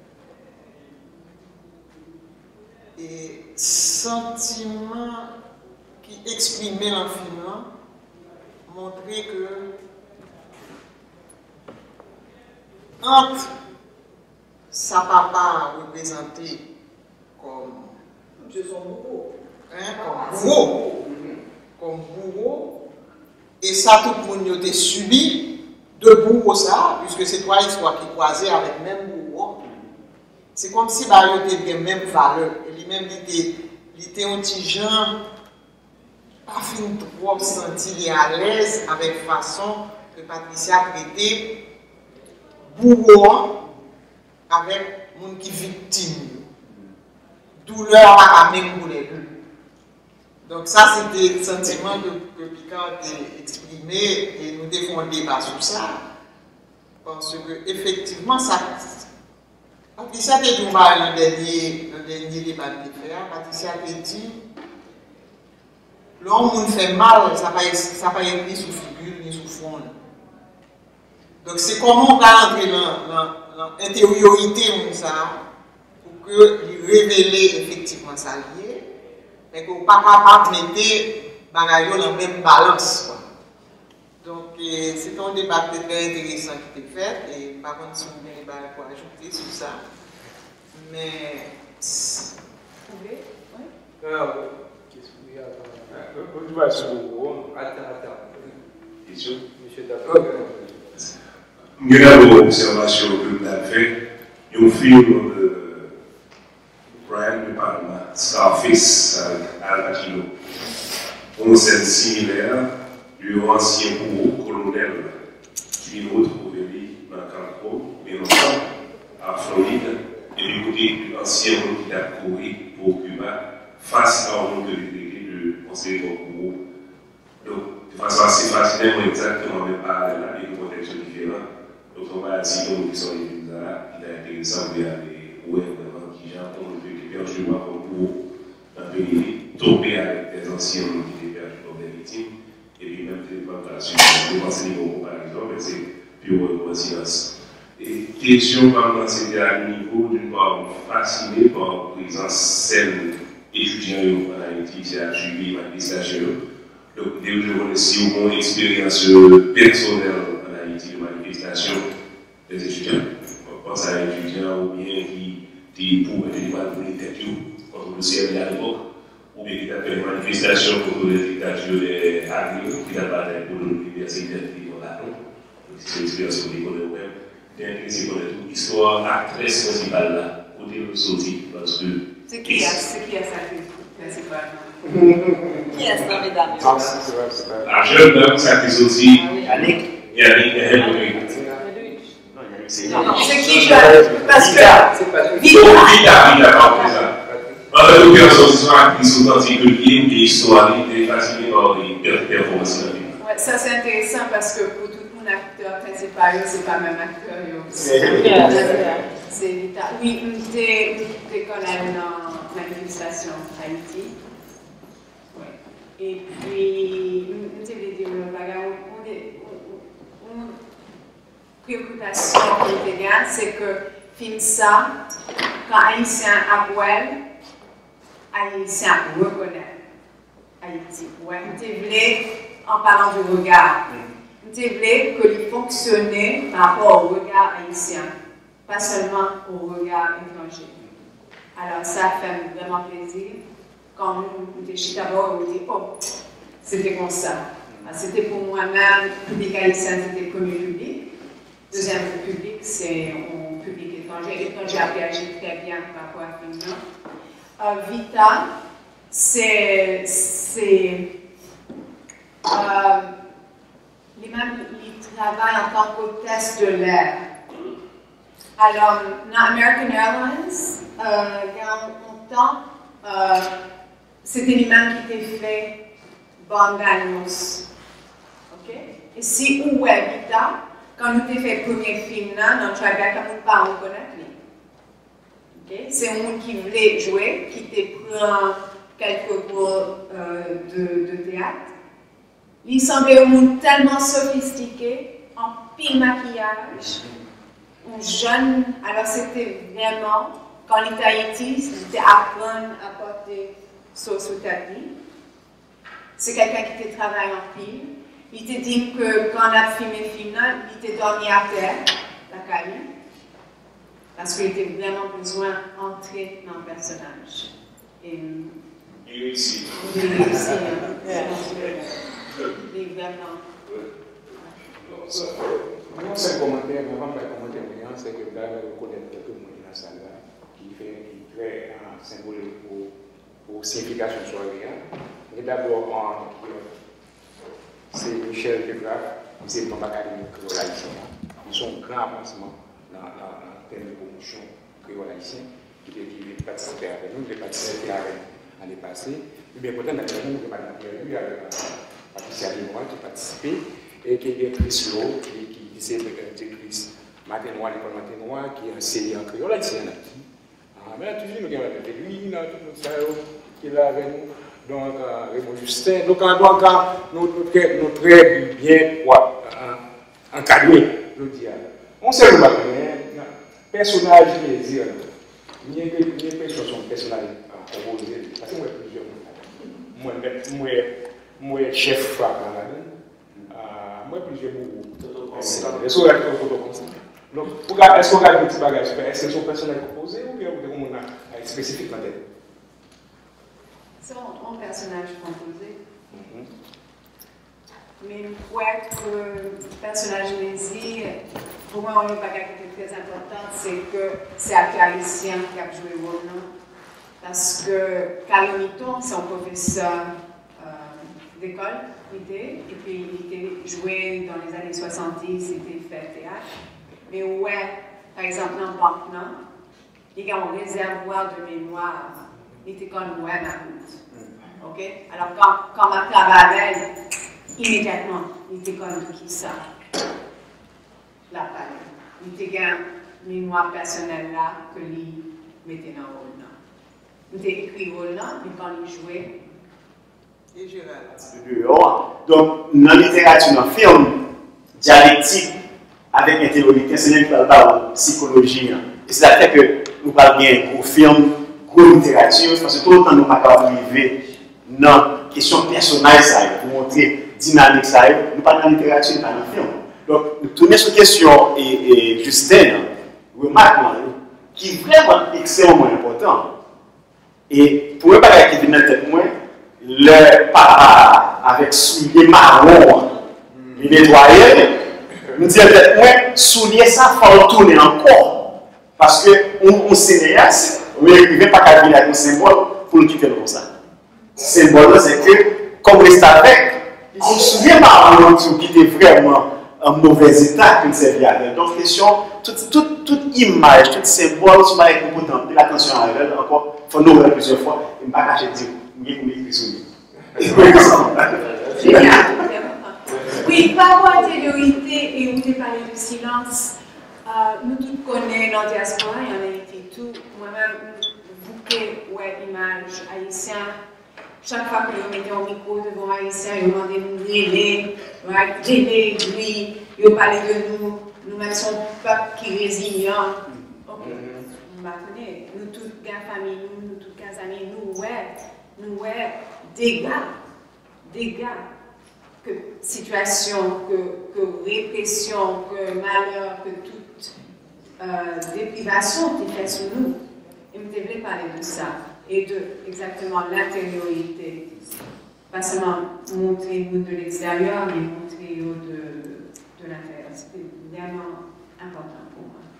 les sentiments qui exprimaient dans le film montraient que entre sa papa représenté comme Je son bourreau. Hein, comme bourreau. Comme bourreau. Et ça, tout le monde a subi de bourreau ça, puisque c'est trois histoires qui croisaient avec le même bourreau. C'est comme si bah, il était de même valeur. Et lui-même, il était un petit genre, pas fin trop senti à l'aise avec la façon que Patricia traitait bourreau avec les gens qui sont victimes. Douleur à même pour les deux. Donc ça, c'était le sentiment que, que Picard a exprimé et nous devons un débat sur ça. Parce que effectivement, ça. Patricia a dit dans le dernier, le dernier débat de fait, Patricia a dit l'homme nous fait mal, ça ne va pas être ni sous figure ni sous front. Donc c'est comment on va entrer dans l'intériorité de ça pour que lui révéler effectivement ça lié, mais qu'on ne pas capable de mettre dans la même balance. Quoi. Donc c'est un débat très intéressant qui est fait et par contre si vous voulez pour ajouter sur ça. Mais vous voulez? Oui. Qu'est-ce que vous avez Attends, attends. Question? Monsieur D'accord. Nous avons une observation que nous avons fait. Nous film de Brian De Palma, Scarface avec Al Pacino. Une scène similaire du ancien bourreau colonel qui vient retrouver dans le camp mais ensemble à Floride et du côté de l'ancien qui a couru pour Cuba face à un de délégué de conseiller de bourreau. Donc, de façon assez fascinante, exactement même pas là, avec des contextes différents. Donc, on va dire que qui sont les là, il est intéressant de regarder où est vraiment qui j'ai entendu que perdu par un bourreau dans le pays, tomber avec des anciens qui étaient perdus comme des victimes, et puis même des plantations, des enseignements par exemple, mais c'est pure coïncidence. Et question comment c'était à niveau d'une part fasciné par la présence saine étudiante en Haïti, qui a suivi l'administration. Donc, dès que je vois si au moins expérience personnelle en Haïti de manifestation des étudiants, on pense à un étudiant ou bien qui était pour des débats pour les têtes contre le C N D à l'époque, ou bien qui a fait une manifestation contre les dictatures des Agri, qui a battu pour l'université de Laton. C'est une expérience qu'on connaît même. C'est qu'on a toute l'histoire, l'actrice principale là, côté de sortie, parce que. C'est qui a sacré principalement? Qui est-ce que mesdames? La jeune dame sacrée aussi, Yannick. Yannick, elle Non, non, c'est qui je. Parce que. Vita, Vita, Vita, par exemple. En fait, les personnes sont actrices authentiques de liées, des histoires, des fascinées par les performances. Ouais, ça c'est intéressant parce que pour tout le monde, acteur principal, c'est pas même acteur. C'est Vita. Oui, je connais dans manifestation Haïti. Et puis, je vais dire, une préoccupation qui est grande, c'est que film ça, quand Haïtien appelle, Haïtien reconnaît Haïti. Ouais, je voulais, en parlant du regard, je voulais que il fonctionnait par rapport au regard haïtien, pas seulement au regard étranger. Alors ça fait vraiment plaisir. Quand nous étions d'abord, on dit, oh, c'était comme ça. C'était pour moi-même, le public haïtien, c'était le premier public. Deuxième public, c'est un public étranger. L'étranger a réagi très bien par rapport à Finland. Euh, Vita, c'est. Euh, les mêmes, ils travaillent en tant qu'hôtesse de l'air. Alors, dans American Airlines, euh, il y a longtemps, euh, c'était les mêmes qui étaient faits Banganos. OK? Et si où est Vita, quand nous avons fait le premier film là, dans Tribeca, nous ne pas reconnaître lui. OK? C'est un monde qui voulait jouer, qui était pris quelques cours euh, de, de théâtre. Il semblait un monde tellement sophistiqué, en pile maquillage, un jeune. Alors c'était vraiment, quand il était à Haïti, c'était apprendre à porter sauce au tapis. C'est quelqu'un qui était travaillé en pile. Il te dit que quand on a filmé le film, il était dormi à terre, la caille. Parce qu'il était vraiment besoin d'entrer dans le personnage. Et, il réussit. Il réussit, hein. Il est vraiment. Mon seul commentaire, mon grand commentaire, c'est que vous allez reconnaître quelques mots dans la salle qui fait qui très uh, symbolique pour, pour signification de soirée. Et d'abord, c'est Michel Degrave, c'est le membre académique créole haïtien. Ils sont grands avancements dans le thème de promotion créole haïtien qui est participé avec nous, qui est participé avec l'année passée. Et bien, peut-être, nous avons participé avec Patricia Limois qui a participé et qui est Chris Lowe, qui est directrice Matenois, l'école Matenois, qui est enseignée en créole haïtien. Mais toujours, nous avons avec lui, tout ça, qui est là avec nous. Donc, Raymond Justin. Donc, nous sommes très bien encadrés, je veux dire. On sait le personnage, je veux dire, il y a des personnes qui sont personnages composés. Parce que moi, plusieurs. Moi, moi, chef frappe dans la main. Moi, plusieurs beaucoup. Est-ce qu'on a des photos? Donc, est-ce qu'on a des petits bagages? Est-ce que ce sont personnages composés ou bien on a spécifique dans la tête? C'est un personnage composé. Mm-hmm. Mais pour être personnage Mézi, pour moi, un bagage qui est très important, c'est que c'est un haïtien qui a joué le rôle. Parce que Carlo Mitton, c'est un professeur euh, d'école, et puis il était joué dans les années soixante-dix, il était fait théâtre. Mais ouais, par exemple, dans Banque, il y a un réservoir de mémoire. Il était comme ouais, ma route. Ok? Alors, quand, quand ma travaille, immédiatement, il était comme qui ça? La palette. Il était une mémoire personnelle là que lui mettait dans le rôle là. Il était écrit le rôle là, puis quand il jouait. Et je donc, dans la littérature, dans le film, dialectique avec intellectualité, c'est même pas psychologie. Et c'est la fait que nous parlons bien au film. Littérature, parce que tout le temps nous ne pouvons pas arriver dans la question personnelle pour montrer dynamique, nous parlons de la littérature, nous parlons de film. Donc, nous tournons sur la question et, et Justin, remarque qui est vraiment extrêmement important. Et pour ne pas qui vient dans la tête, le papa avec souliers marron, il nettoyait, nous disons peut-être, souliers ça, il faut tourner encore. Parce qu'on cinéaste, mais il ne veut pas qu'il y ait un symbole pour nous quitter comme ça. Ce symbole, c'est que, comme reste avec, il se souvient pas qui était vraiment en mauvais état qu'il s'est bien. Donc, question, toute, toute, toute image, tout symbole, si on va être contempler l'attention à elle, encore, il faut nous regarder plusieurs fois, il ne va pas cacher dire, il faut m'écrire sur lui. Oui, par rapport à l'intériorité, et on t'a parlé du silence. Uh, nous tous connaissons dans la diaspora, il y en a été tout. Moi-même, bouquet, ouais, image haïtien. Chaque fois que vous mettez un micro devant haïtien, vous demandez de nous aider, aider lui, vous parlez de nous. Nous-mêmes sommes un peuple qui est résilient. Ok, vous m'apprenez. Nous tous, la famille, nous, nous tous, les amis, nous, ouais, nous, ouais, dégâts, dégâts. Que situation, que, que répression, que malheur, que toute euh, déprivation qui fait sur nous. Et je voulais parler de ça et de exactement l'intériorité. Pas seulement montrer de l'extérieur, mais montrer de, de l'intérieur. C'était vraiment important pour moi.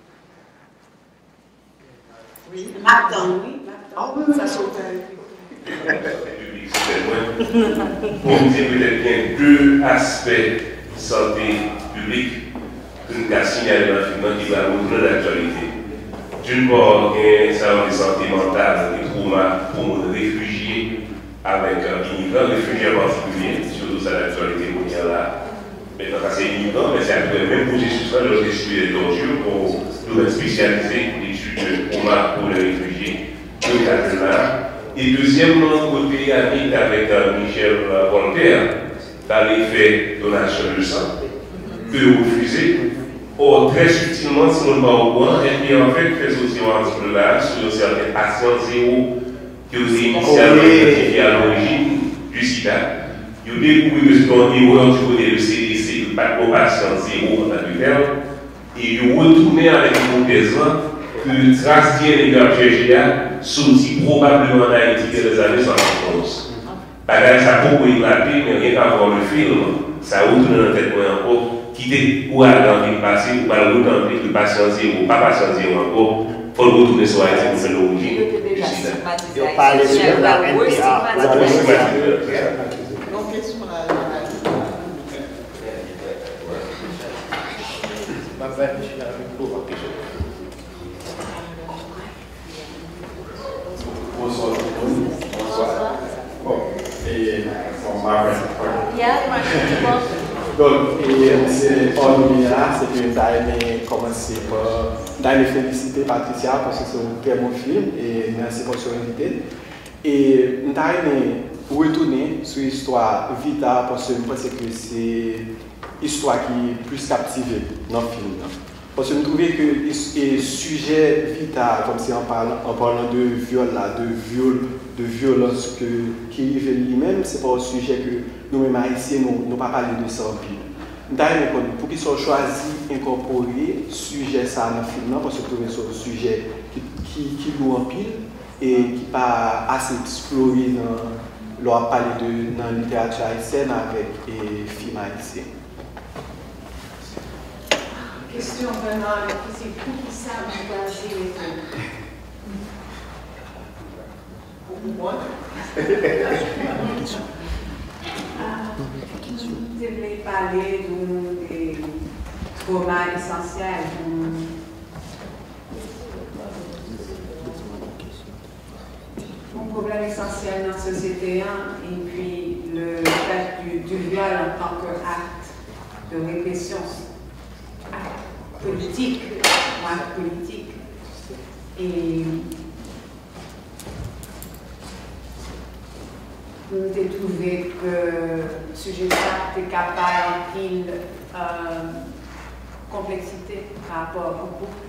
Oui. Martin, oui. Ah oui, ça saute avec lui. On dit peut-être qu'il y a deux aspects de santé publique que nous avons signalés dans le film qui va ouvrir l'actualité. D'une part, il y a un service de santé mentale et trauma pour les réfugiés avec un immigrant, réfugiés en particulier, surtout ça l'actualité pour dire là. Maintenant, c'est immigrant, mais c'est le même processus de l'étude de torture pour nous spécialiser l'étude de trauma pour les réfugiés. Le cas de là. Et deuxièmement, côté ami avec euh, Michel euh, Voltaire, d'aller faire donation de sang, que refusé. Or, très subtilement, si on ne va pas au courant, et puis en fait, fait aussi un article là sur certains patients zéro qui ont été initialement identifiés à l'origine du sida. Ils ont découvert que c'est un erreur du côté du C D C, pas de patient zéro en tant que tel, et ils ont retourné avec l'hypothèse que que trace D N A de G G A sortit probablement en Haïti dans les années soixante-onze. Bagage ça beaucoup éclaté, mais rien qu'à voir le film, ça retourne dans la tête encore. Quitter ou aller dans le passé, ou pas le retourner, le patient zéro, pas patient zéro encore, il faut le retourner sur Haïti pour faire l'origine. Il faut parler de la N P A. Donc, question là. Bonsoir tout le monde. Bonsoir. Bon, et bon, Marvin. Donc, et c'est Ornomina, c'est une taille commencer par les féliciter Patricia parce que c'est un très bon film et merci pour son invité. Et une taille retourner sur l'histoire Vita parce que je pense que c'est l'histoire qui est plus captivée dans le film. Parce que je trouvais que le sujet Vita, comme si en parlant, en parlant de viol, là, de viol, de violence que, qui arrive lui-même, c'est pas un sujet que nous-mêmes haïtiens, nous n'avons pas parlé de ça en pile. Pour qu'ils soient choisis d'incorporer ce sujet ça dans le film, parce que c'est un sujet qui, qui, qui loue en pile et qui n'est pas assez exploré dans, leur parler de, dans la littérature haïtienne avec les films haïtiens. Question vraiment, c'est pour ça que je dois agir les trucs. Moi Je voulais parler des traumas essentiels. Un problème essentiel dans la société et puis le fait du, du viol en tant qu'acte de répression. Politique, acte politique. Et nous avons trouvé que le sujet ça était capable d'une euh, complexité par rapport au couple.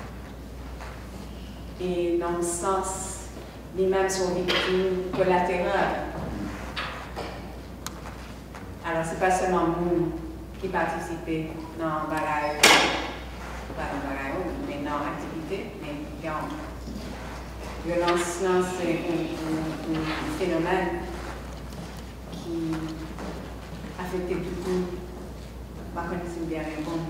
Et dans le sens, lui-même sont victimes collatérales. Alors, ce n'est pas seulement nous qui participons dans le bagage, pas dans le bagage, mais dans l'activité, mais dans la violence, c'est un, un, un phénomène qui affecte beaucoup. Par contre, c'est bien répondre.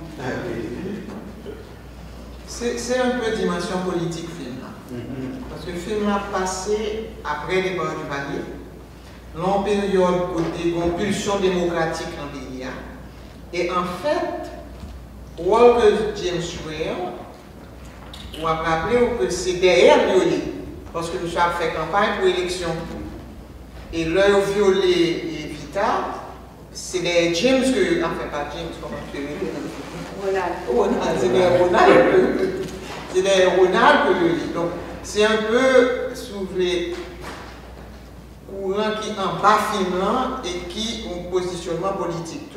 C'est un peu dimension politique, film. Mm-hmm. Parce que le film a passé après les départ du Valier, long période côté compulsion démocratique dans le pays. Et en fait, Walker James Ware, on a rappelé que c'est derrière violé, parce que nous avons fait campagne pour l'élection. Et l'heure violé et Vita, c'est derrière James que, enfin pas James, comment tu veux dire? Ronald. Ronald, c'est derrière Ronald. C'est derrière Ronald que je lis. Donc, c'est un peu sous les courants qui en bas film et qui ont un positionnement politique. Tout.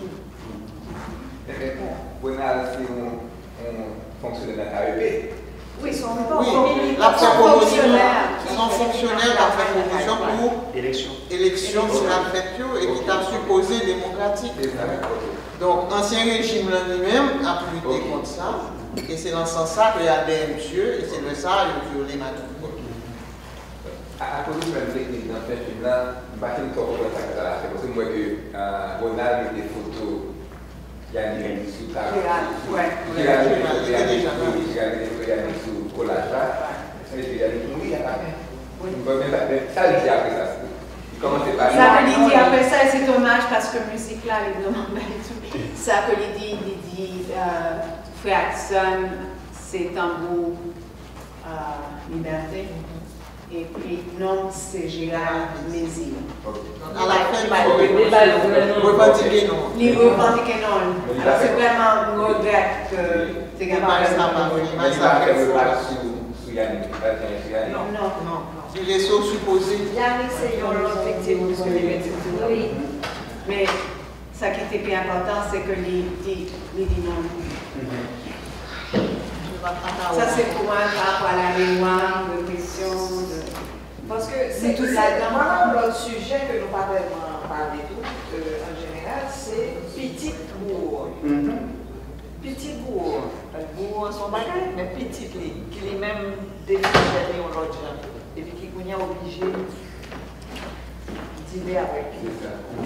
Ronald, c'est un fonctionnaire de l'A E P. Oui, ils sont oui, là, c'est fonctionnaire. Ils sont fonctionnaires qui ont fait promotion pour élection sur la fête et qui est supposé démocratique. Donc, l'ancien régime lui-même a lutté contre ça. Et c'est dans ce sens-là qu'il y a des messieurs, et c'est le ça, il a violé ma tour. À cause de la technique dans ce film-là, je ne sais pas si ça là. C'est parce que moi que Ronald met des photos. Il y a des sous table. Ouais. Il y a des photos, il y a des photos, il y a des photos, il y a des sous collage là. Il y a des photos, il y a des photos. Ça, il dit après ça. Il commence par là. Ça, il dit après ça, c'est dommage parce que la musique là, il demande tout. Ça, il dit, il dit, Frère Action, c'est tambour, liberté. Et puis, non, c'est Gérard Mézil. À la fin, il revendiquer non. Il revendiquer non. Alors, c'est vraiment un regret que c'est pas ça. Non, non. Il est supposé. Yannick, c'est l'autre victime de ce que oui. Mais ce qui était plus important, c'est que les dit non. Ça, c'est pour moi par rapport à la mémoire, de question, de... Parce que c'est tout là-dedans. L'autre sujet que nous pas vraiment parlé tout, euh, en général, c'est petit bourg. Petit bourg. Vous, son bagage, mais petit, qui est même défini en l'autre genre. Et puis qui est obligé de dealer avec lui.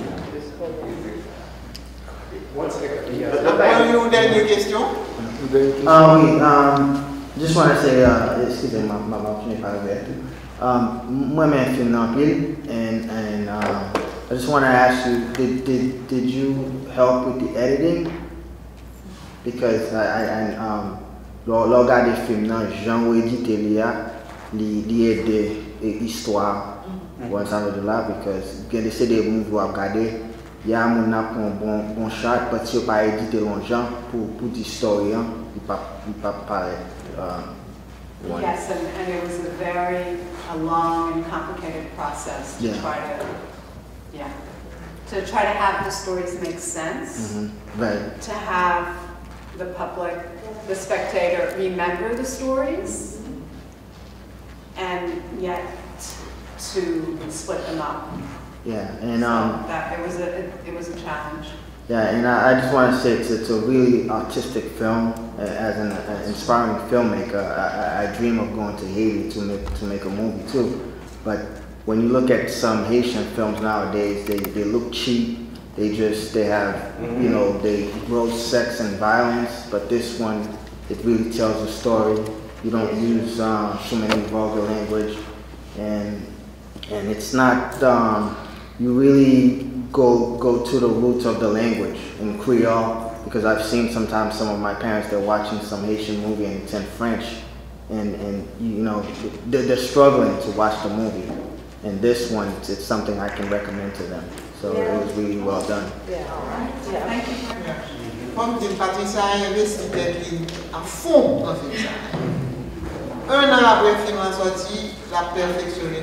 Une dernière question? Ah oui, um, just want to say, uh, excusez moi, ma mouth n'est pas ouverte. Um, moi-même, film en pile, and and uh, I just want to ask you, did did did you help with the editing? Because I I, I um, lors regarder film là, Jean édité là, li li aide histoire ou ensemble de là, because bien de ces des movies à regarder. Il y a un bon bon bon shot, parce que pas éditer longtemps pour pour l'historien, il pas il pas parler. Um, yes, and, and it was a very a long and complicated process to yeah. try to yeah to try to have the stories make sense. Mm-hmm. Right. To have the public, the spectator, remember the stories, and yet to split them up. Yeah, and um, so that it was a it, it was a challenge. Yeah, and I, I just want to say it's, it's a really artistic film. Uh, as an uh, inspiring filmmaker, I, I, I dream of going to Haiti to make to make a movie too. But when you look at some Haitian films nowadays, they, they look cheap. They just they have mm-hmm. you know they gross sex and violence. But this one, it really tells a story. You don't use um, so many vulgar language, and and it's not. Um, you really go go to the roots of the language in Creole, because I've seen sometimes some of my parents, they're watching some Haitian movie and it's in French, and, and you know, they're, they're struggling to watch the movie. And this one, it's, it's something I can recommend to them. So yeah. It was really well done. Yeah, all right. Yeah. Thank you very much. Comme dit Patricia, a investi à fond dans le film. Un an après le film est sorti, la perfectionné.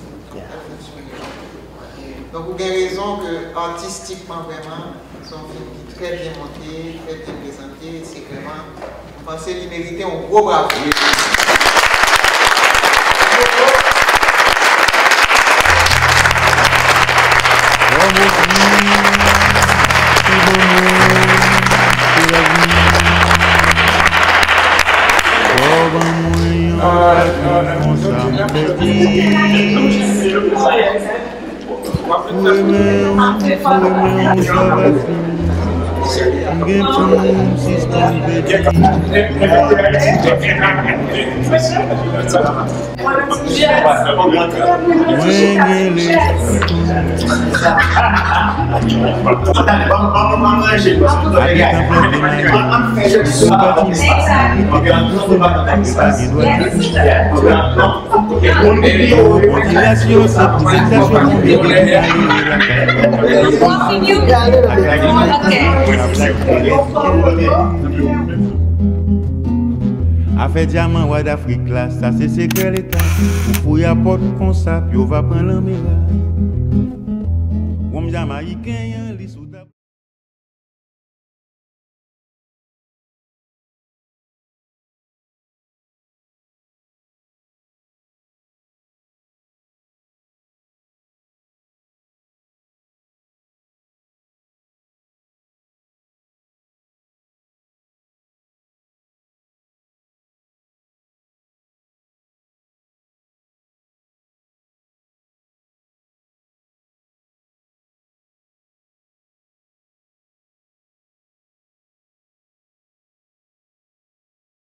Donc vous avez raison que artistiquement vraiment, c'est un film qui est très bien monté, très bien présenté, c'est vraiment, je pense qu'il méritait un gros bravo. A fait diamant ou d'Afrique là, ça c'est secret l'état. Ou fouille à porte comme ça, puis on va prendre la mirage. Ou m'jamaïcain,